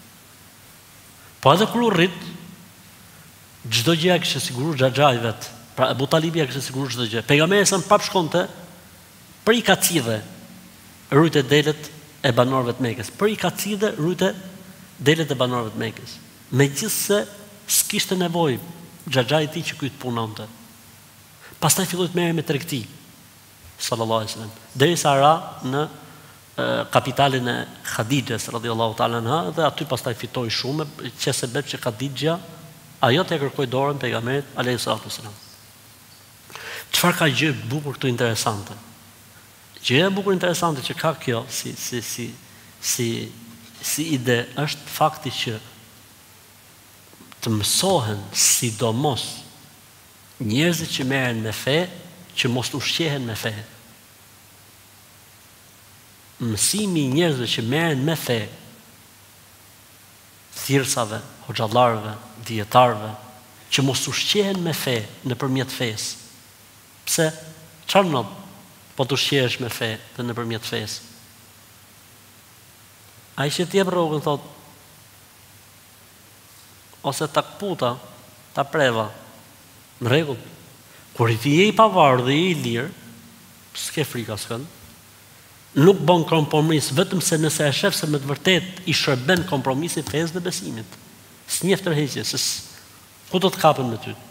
Po edhe kur u rrit, çdo gjë kishte siguruar xhaxhai vet. Pra Abu Talibi kishte siguruar çdo gjë. Pejgamberi sa prap shkonte për i kacide, rujt e delet e banorëve të Mekës. Për i kacide, rrujte delet e banorëve të Mekës. Megjithëse s'kishte nevojë xhaxhai i tij që ky të punonte. Pastaj filloi të merrej me tregti, sallallahu alaihi wasallam, derisa ra në e, kapitalin e Khadijës radhiyallahu ta'ala anha, dhe aty pastaj fitoi shumë, që sebeb që Khadijja ajo të kërkoi dorën pejgamberit alayhi salatu wasallam. Çfarë ka gjë e bukur këtu interesante? Gjëja e bukur interesante që ka kjo si si si si si ide është fakti që të mësohen sidomos njerëzit që merren me fe, që mos ushqehen me fe. Mësimi i njerëzve që merren me fe, thirrsave, hoxhallarëve, dietarëve, që mos ushqehen me fe nëpërmjet fesë. Pse? Çfarë në po të ushqehesh me fe dhe nëpërmjet fesë? Ai që t'jep rrogën thot, ose ta kputa, ta preva, në rregull. Kur i je i pavarur dhe i lirë, s'ke frikë askënd. Nuk bën kompromis vetëm se nëse e shef se me të vërtet i shërben kompromisi fesë dhe besimit. S'njeh tërheqje, se ku do të kapen me ty.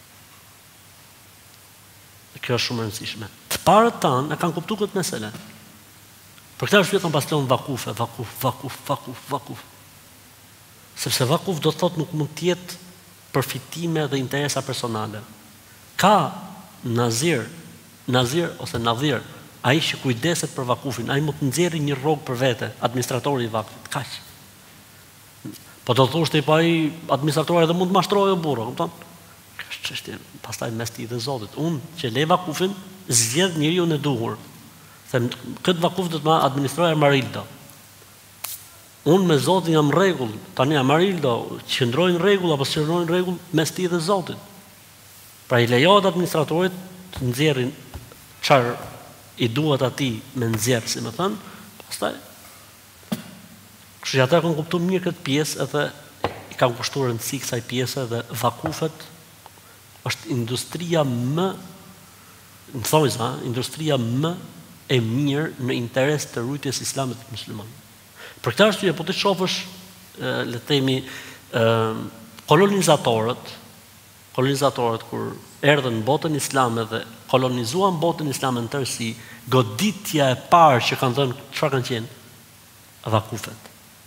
Kjo është shumë e rëndësishme. Të parët tanë e kanë kuptuar këtë mesele. Për këtë arsye kanë pasur vakufe, vakuf, vakuf, vakuf, vakuf. Sepse vakuf do të thotë nuk mund të jetë përfitime dhe interesa personale. Ka nazir, nazir ose nadhir, ai që kujdeset për vakufin, ai mund të nxjerrë një rrogë për vete, administratori i vakufit, kaq. Po do të thoshte po ai administratori edhe mund të mashtrojë burrë, kupton? Çështje pastaj mes tij dhe Zotit. Unë që le vakufin, zgjedh njeriu e duhur. Them këtë vakuf do të ma administrojë Amarildo. Unë me Zotin jam rregull. Tani Amarildo qëndrojnë rregull apo qëndrojnë rregull mes tij dhe Zotit. Pra i lejohet administratorit të nxjerrin çfarë i duhet atij me nxjerr, si më thën, pastaj kështu që ata kanë kuptuar mirë këtë pjesë edhe i kanë kushtuar rëndësi kësaj pjese dhe vakufet është industria më, në thonjza, industria më e mirë në interes të rujtjes islamit të muslimanëve. Për këtë arsye, po të shohësh, le të themi, kolonizatorët, kolonizatorët kur erdhën në botën islame dhe kolonizuan botën islame në tërësi, goditja e parë që kanë dhënë, çfarë kanë qenë? Vakufet.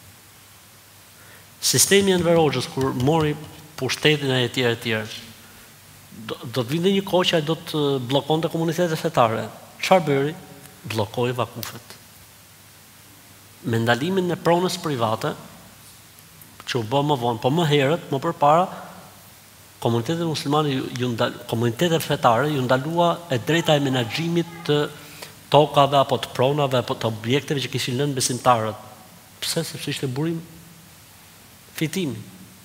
Sistemi Enver Hoxhës kur mori pushtetin e etj etj, do, do të vinte një kohë që ai do të bllokonte komunitetet fetare. Çfarë bëri? Bllokoi vakufet. Me ndalimin e pronës private, që u bë më vonë, po më herët, më përpara, komunitetet muslimane ju ndal, komunitetet fetare ju ndalua e drejta e menaxhimit të tokave apo të pronave apo të objekteve që kishin lënë besimtarët. Pse? Sepse ishte burim fitimi.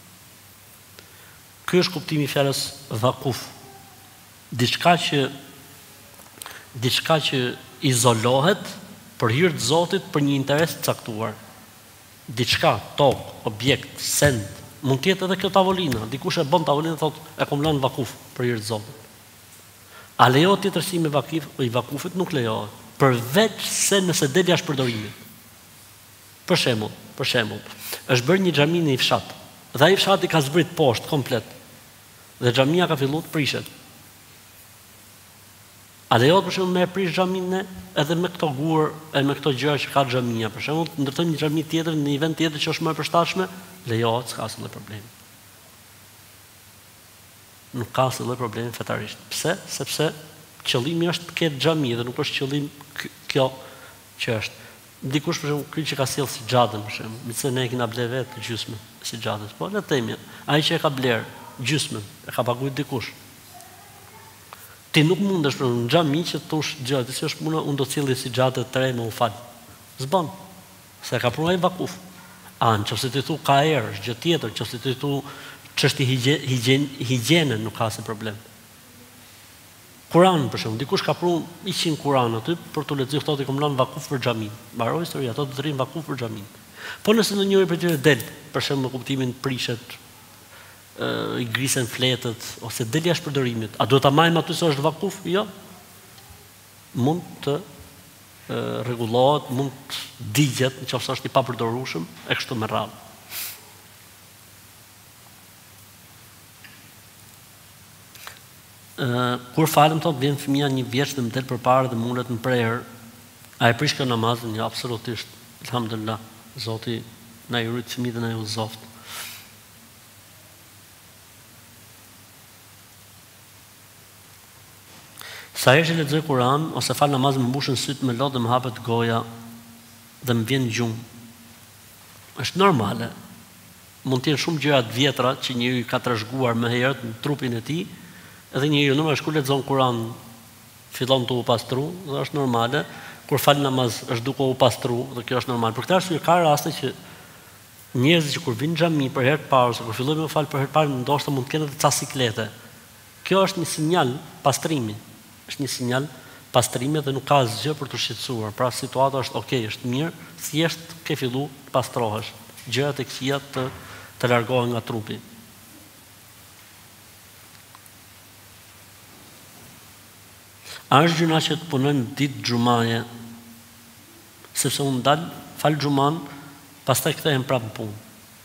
Ky është kuptimi i fjalës vakuf. Diçka që diçka që izolohet për hir të Zotit për një interes të caktuar. Diçka, tokë, objekt, send, mund të jetë edhe kjo tavolina. Dikush e bën tavolinë dhe thotë e kam lënë vakuf për hir të Zotit. A lejohet tjetërsi me vakif, i vakufit nuk lejohet, përveç se nëse del jashtë përdorimit. Për shembull, për shembull, është bërë një xhami në një fshat. Dhe ai fshati ka zbrit poshtë komplet. Dhe xhamia ka filluar të prishet. A lejohet për shembull me prish xhamin edhe me këto gur e me këto gjëra që ka xhamia, për shembull, ndërtojmë një xhami tjetër në një vend tjetër që është më e përshtatshme, lejohet, s'ka asnjë problem. Nuk ka asnjë problem fetarisht. Pse? Sepse qëllimi është të ketë xhami dhe nuk është qëllim kjo që është. Dikush për shembull, ky që ka sjell si xhadën për shembull, meqenëse ne e kena bler vetë gjysmën si xhadës, po le të themi, ai që e ka bler gjysmën, e ka paguajtur dikush. Ti nuk mundesh për në xhami që të thosh gjatë, si është puna, unë do të cilli si xhadë të tre me u fal. S'bën. Se ka pruaj vakuf. A nëse ti thu ka erë, është gjë tjetër, nëse ti thu çështje higjiene, nuk ka asnjë problem. Kur'an për shembull, dikush ka prunë njëqind Kur'an aty për të lexuar, thotë kam lënë vakuf për xhamin. Mbaroi historia, ato do të rrin vakuf për xhamin. Po nëse ndonjëri për tyre del, për shembull në kuptimin prishet, i grisen fletët ose del jashtë përdorimit, a duhet ta marrim aty se është vakuf? Jo. Mund të rregullohet, mund të digjet, nëse është i papërdorueshëm, e kështu me radhë. Kur falem thot vjen fëmia një vjeç dhe më del përpara dhe mundet në prerë, a e prish kjo namazin? Jo, absolutisht. Alhamdulillah. Zoti na i rrit fëmijët dhe na i uzoft. Sa herë që lexoj Kur'an ose fal namaz më mbushën syt me lot dhe më hapet goja dhe më vjen gjumë. Është normale. Mund të jenë shumë gjëra të vjetra që njeriu ka trashëguar më herët në trupin e tij. Edhe njeriu normalisht kur lexon Kur'an fillon të u pastru, dhe është normale. Kur fal namaz është duke u pastru, dhe kjo është normal. Për këtë arsye ka raste që njerëzit që kur vinë në xhami për herë të parë ose kur fillojnë të fal për herë të parë, ndoshta mund të kenë edhe ca siklete. Kjo është një sinjal pastrimi. Është një sinjal pastrimi dhe nuk ka asgjë për të shqetësuar. Pra situata është okay, është mirë, thjesht ke filluar të pastrohesh. Gjërat e këqija të të largohen nga trupi. A është gjëna që të punojnë ditë xhumaje, sepse unë dal, fal xhuman, pastaj kthehem prapë në punë.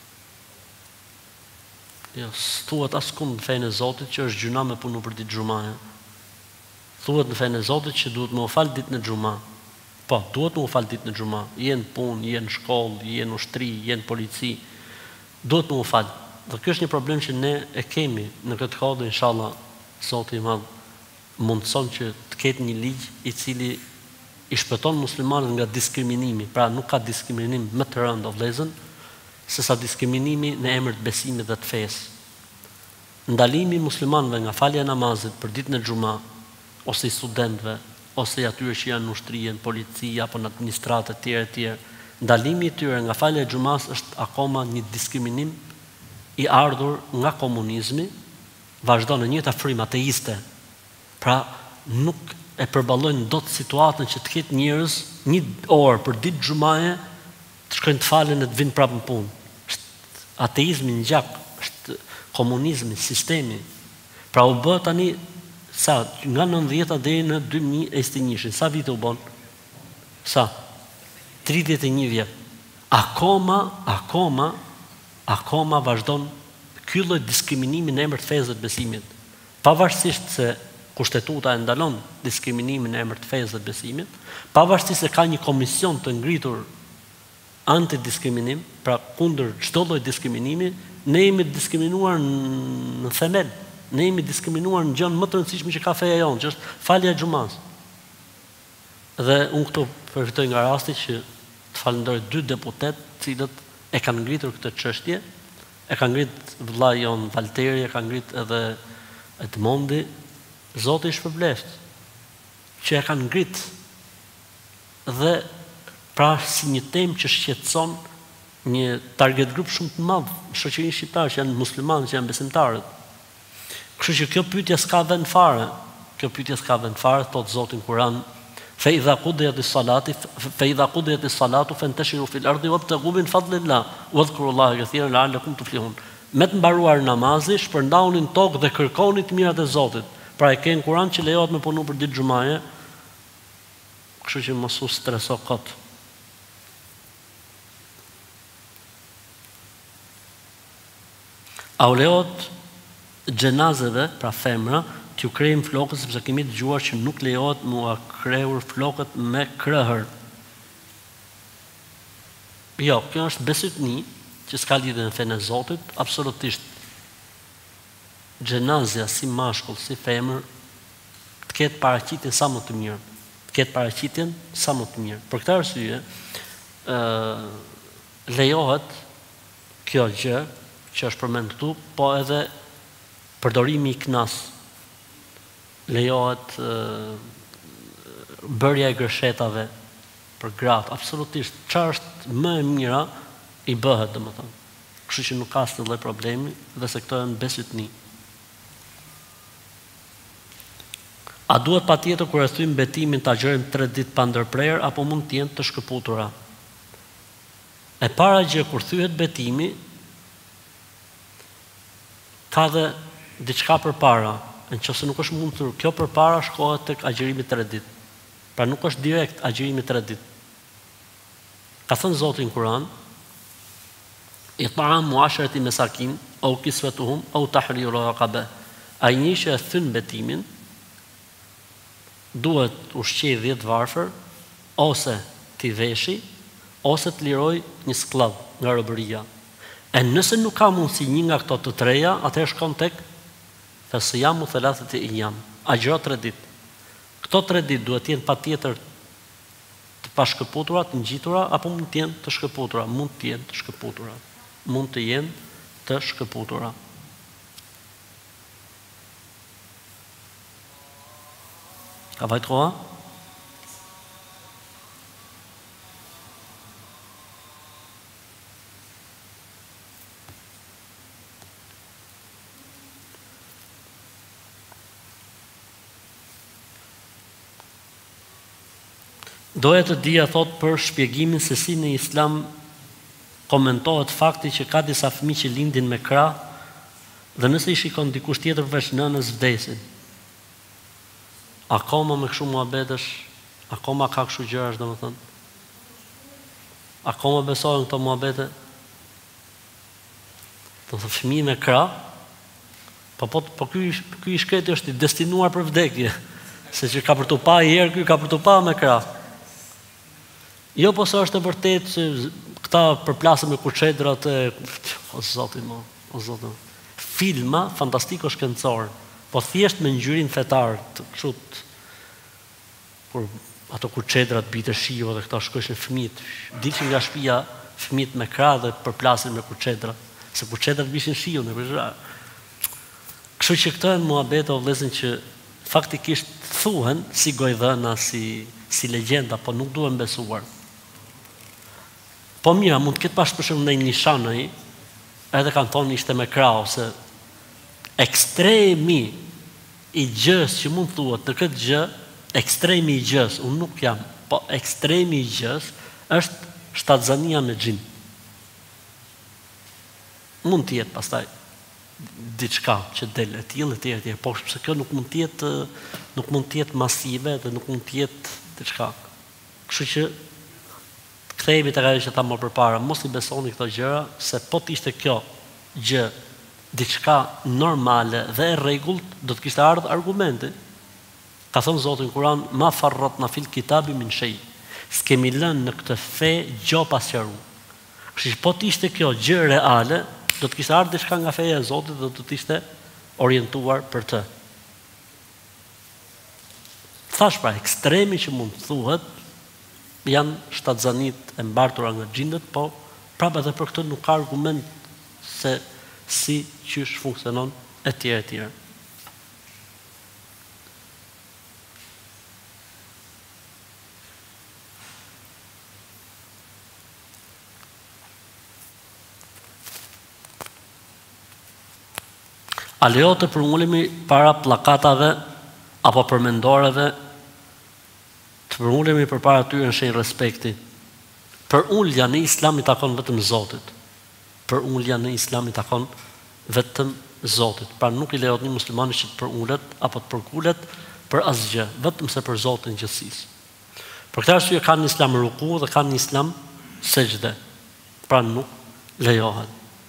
Jo, thuhet askund në fenë e Zotit që është gjëna me punu për ditë xhumaje. Thuhet në fenë e Zotit që duhet me u fal ditën e xhuma. Po, duhet me u fal ditën e xhuma. Je në punë, je në shkollë, je në ushtri, je në polici. Duhet me u fal. Dhe kjo është një problem që ne e kemi në këtë kohë, inshallah Zoti i Madh mundson që të ketë një ligj i cili i shpëton muslimanët nga diskriminimi. Pra nuk ka diskriminim më të rënd o vëllezër se sa diskriminimi në emër të besimit dhe të fesë. Ndalimi i muslimanëve nga falja e namazit për ditën e xhuma, ose i studentëve, ose i atyre që janë në ushtri, në polici apo në administratë të tjera të tjera, ndalimi i tyre nga falja e xhumas është akoma një diskriminim i ardhur nga komunizmi, vazhdon në një afrim ateiste. Pra nuk e përballojnë dot situatën që të ketë njerëz një orë për ditë xhumaje të shkojnë të falen e të vinë prapë në punë. Është ateizmi në gjak, është komunizmi, sistemi. Pra u bë tani sa nga nëntëdhjetat deri në dy mijë e njëzet e një. Sa vite u bën? Sa? tridhjetë e një vjet. Akoma, akoma, akoma vazhdon ky lloj diskriminimi në emër të fesë dhe të besimit. Pavarësisht se Kushtetuta e ndalon diskriminimin në emër të fesë dhe të besimit, pavarësisht se ka një komision të ngritur antidiskriminimi, pra kundër çdo lloji diskriminimi, ne jemi diskriminuar në themel, ne jemi diskriminuar në gjën më të rëndësishme që ka feja jonë, që është falja e xumas. Dhe unë këtu përfitoj nga rasti që të falenderoj dy deputet, të cilët e kanë ngritur këtë çështje, e ka ngrit vëllai jon Valteri, e ka ngrit edhe Edmondi. Zoti i shpërbleft që e kanë ngrit dhe pra si një temë që shqetëson një target group shumë të madh në shoqërinë shqiptare që janë muslimanë, që janë besimtarët. Kështu që kjo pyetje s'ka vend fare. Kjo pyetje s'ka vend fare, thot Zoti në Kur'an: "Fa idha qudiyatis salati fa idha qudiyatis salatu fantashiru fil ardi wabtaghu min fadlillah wadhkurullaha kathiran la'allakum tuflihun." Me të mbaruar namazi, shpërndahuni në tokë dhe kërkoni të mirat e Zotit. Pra e ke në Kur'an që lejohet me punu për ditë xhumaje, kështu që mos u streso kot. A u lejohet xhenazeve, pra femra, t'ju krejmë flokët, sepse kemi dëgjuar që nuk lejohet mu a krehur flokët me krëhër. Jo, kjo është besëtni që s'ka lidhje në fenë e Zotit, absolutisht. Xhenazja si mashkull, si femër, të ketë paraqitjen sa më të mirë, të ketë paraqitjen sa më të mirë. Për këtë arsye, ë lejohet kjo gjë që është përmendur këtu, po edhe përdorimi i knas. Lejohet ë bërja e gërshetave për gratë, absolutisht. Çfarë është më e mira i bëhet, domethënë. Kështu që nuk ka asnjë lloj problemi dhe se këto janë besëtni. A duhet pa tjetër kur e thym betimin të agjërim tre ditë pa ndërprerë, apo mund të jenë të shkëputura? E para gjë, kur thyhet betimi, ka dhe diçka për para, në qëse nuk është mund të kjo për para shkohet të agjërimi tre ditë. Pra nuk është direkt agjërimi tre ditë. Ka thënë Zoti në Kur'an: "It'amu asharati masakin aw kiswatuhum aw tahriru raqaba." Ai njëshi e thyn betimin, duhet ushqej dhjetë varfër, ose t'i veshi, ose të liroj një skllav nga robëria. E nëse nuk ka mundësi një nga këto të treja, atëherë shkon tek fasiyamu thalathati ayyam, agjëro tre ditë. Këto tre ditë duhet të jenë patjetër të pashkëputura, të ngjitura, apo mund të jenë të shkëputura, mund të jenë të shkëputura, mund të jenë të shkëputura. Ka vajt koha? Doja të dija, thot, për shpjegimin se si në Islam komentohet fakti që ka disa fëmijë që lindin me krah dhe nëse i shikon dikush tjetër veç nënës vdesin. Akoma me kështu muhabetesh, akoma ka kështu gjërash, domethënë. Akoma besojnë këto muhabete. Do të fëmijë me krah, po po po ky ky i shkreti është i destinuar për vdekje, se që ka për të pa i herë, ky ka për të pa me krah. Jo, po së është e vërtet që këta përplasën me kuçedrat e... O zoti mo, o zoti mo. Filma fantastiko shkencor, po thjesht me ngjyrin fetar, të këshut, kur ato kuçedrat bite shiu dhe këta shkojshin fëmijët, dilshin nga shtëpia fëmijët me krah dhe përplasin me kuçedra, se kuçedrat bishin shiu në përshra. Kështu që këto janë muhabete o vëllezër që faktikisht thuhen si gojdhëna, si, si legjenda, po nuk duhen besuar. Po mira, mund të ketë pas për shembull ndonjë nishan ai, edhe kanë thonë ishte me krah, ose ekstremi i gjës që mund thuhet në këtë gjë, ekstremi i gjës, unë nuk jam, po ekstremi i gjës është shtatzania me xhin. Mund të jetë pastaj diçka që del e tillë etj etj, po sepse kjo nuk mund të jetë nuk mund të jetë masive dhe nuk mund të jetë diçka. Kështu që kthehemi tek ajo që thamë më përpara, mos i besoni këto gjëra, se po të ishte kjo gjë diçka normale dhe e rregullt, do të kishte ardhur argumente. Ka thënë Zoti në Kur'an: "Ma farratna fil kitabi min shay." S'kemi lënë në këtë fe gjë pa sqaruar. Kështu që po të ishte kjo gjë reale, do të kishte ardhur diçka nga feja e Zotit dhe do të ishte orientuar për të. Thash pra, ekstremi që mund të thuhet janë shtatzanit e mbartura nga xhindet, po prapë edhe për këtë nuk ka argument se si qysh funksionon etj etj. A lejo të përngulemi para pllakatave apo përmendoreve, të përngulemi përpara tyre në shenjë respekti? Për ulja në Islam i takon vetëm Zotit. Për ulja në Islam i takon vetëm Zotit. Pra nuk i lejohet një muslimani që të përullet apo të përkulet për asgjë, vetëm se për Zotin gjithësisë. Për këtë arsye kanë në Islam ruku dhe kanë në Islam sejdë. Pra nuk lejohet.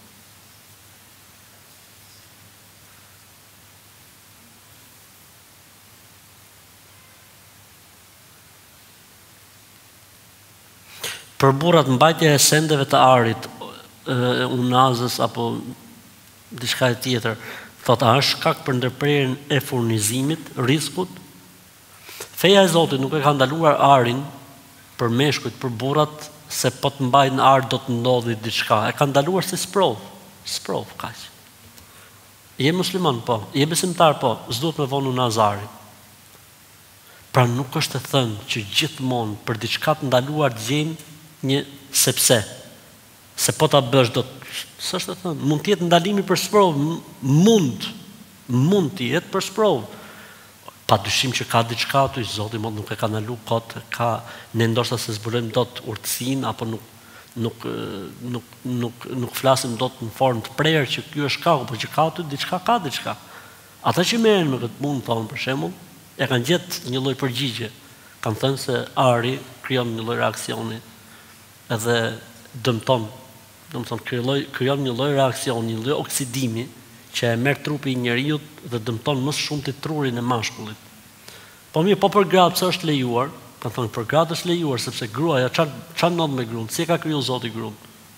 Për burrat mbajtja e sendeve të arit, e, unazës apo diçka e tjetër, thotë a është shkak për ndërprerjen e furnizimit, rrezikut? Feja e Zotit nuk e ka ndaluar arin për meshkujt, për burrat, se po të mbajnë ar do të ndodhi diçka. E ka ndaluar si sprov, sprov kaq. Je musliman po, je besimtar po, s'duhet me vonu nazarin. Pra nuk është të thënë që gjithmonë për diçka të ndaluar të gjejmë një sepse, se po ta bësh do të, s'është të thënë, mund të jetë ndalimi për sprov, mund, mund të jetë për sprov. Pa dyshim që ka diçka aty, Zoti mund nuk e ka ndaluar kot, ka ne ndoshta se zbulojmë dot urtësinë apo nuk nuk nuk nuk nuk flasim dot në formë të prerë që ky është shkaku, por që ka aty diçka, ka diçka. Ata që merren me këtë punë thonë për shembull, e kanë gjetë një lloj përgjigje. Kanë thënë se ari krijon një lloj reaksioni edhe dëmton, domethënë krijon krijon një lloj reaksioni, një lloj oksidimi që e merr trupi i njeriu dhe dëmton më shumë të trurin e mashkullit. Po mirë, po për gratë pse është lejuar? Kanë thënë për gratë është lejuar sepse gruaja çfarë çfarë ndodh me gruan? Si e ka kriju Zoti gruan?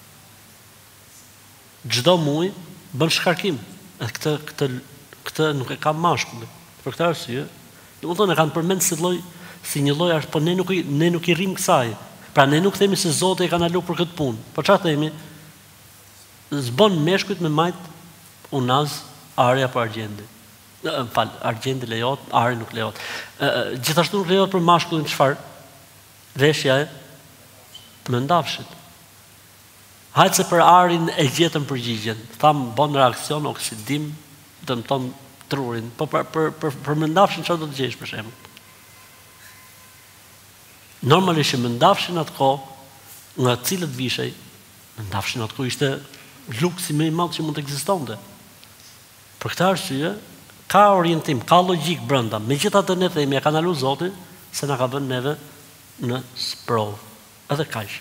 Çdo muaj bën shkarkim. E këtë këtë këtë nuk e ka mashkulli. Për këtë arsye, domethënë e kanë përmend si lloj si një lloj po ne nuk i ne nuk i rrim kësaj. Pra ne nuk themi se Zoti e ka ndaluar për këtë punë. Po çfarë themi? S'bën meshkujt me majt unaz, ari apo argjendi. Fal, argjendi lejohet, ari nuk lejohet. Gjithashtu nuk lejohet për mashkullin çfarë? Veshja e mëndafshit. Hajtë se për arin e gjetën përgjigjen. Tham bën reaksion, oksidim, dëmton trurin. Po për për për, për mëndafshin çfarë do të gjesh për shembull? Normalisht mëndafshin atë kohë nga cilët vishej, mëndafshin atë kohë ishte luksi më i madh që mund të ekzistonte. Për këtë arsye ka orientim, ka logjik brenda. Megjithatë ne themi e ka ndaluar Zoti se na ka vënë neve në sprov. Edhe kaq.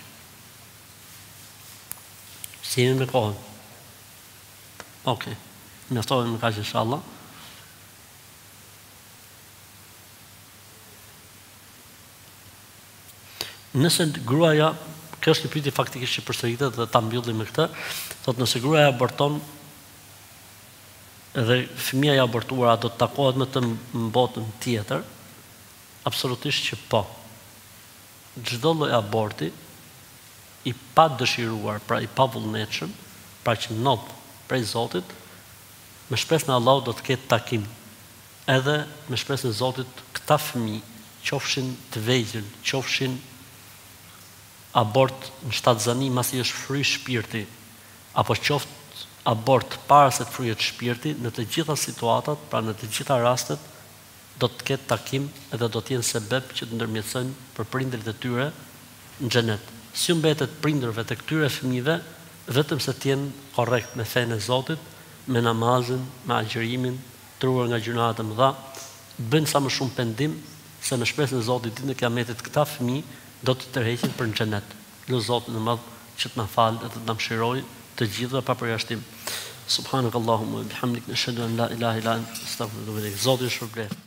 Si jemi me kohën? Okej. Mjaftohem me kaq inshallah. Nëse gruaja, kjo është një pyetje faktikisht që përsëritet dhe ta mbyllim me këtë, thotë nëse gruaja aborton edhe fëmia e abortuar do të takohet me të në botën tjetër, absolutisht që po. Çdo lloj aborti i pa dëshiruar, pra i pa vullnetshëm, pra që ndodh prej Zotit, me shpresën e Allahut do të ketë takim. Edhe me shpresën e Zotit këta fëmijë, qofshin të vegjël, qofshin abort në shtatzani masi është fry shpirti, apo qoftë abort para se të fryhet shpirti, në të gjitha situatat, pra në të gjitha rastet, do të ketë takim edhe do të jenë sebeb që të ndërmjetësojnë për prindërit e tyre në xhenet. Si u mbetet prindërve të këtyre fëmijëve, vetëm se të jenë korrekt me fenë e Zotit, me namazin, me agjërimin, truar nga gjunaat e mëdha, bëjnë sa më shumë pendim se me shpresën e Zotit ditën e Kiametit këta fëmijë do të tërheqin për në xhenet. Lutë Zotin e Madh që të na falë dhe të na mëshirojë të gjitha pa përjashtim. Subhanakallahumma wa bihamdik nashhadu an la ilaha illa anta astaghfiruka wa atubu ilaik. Zoti ju shpërblet.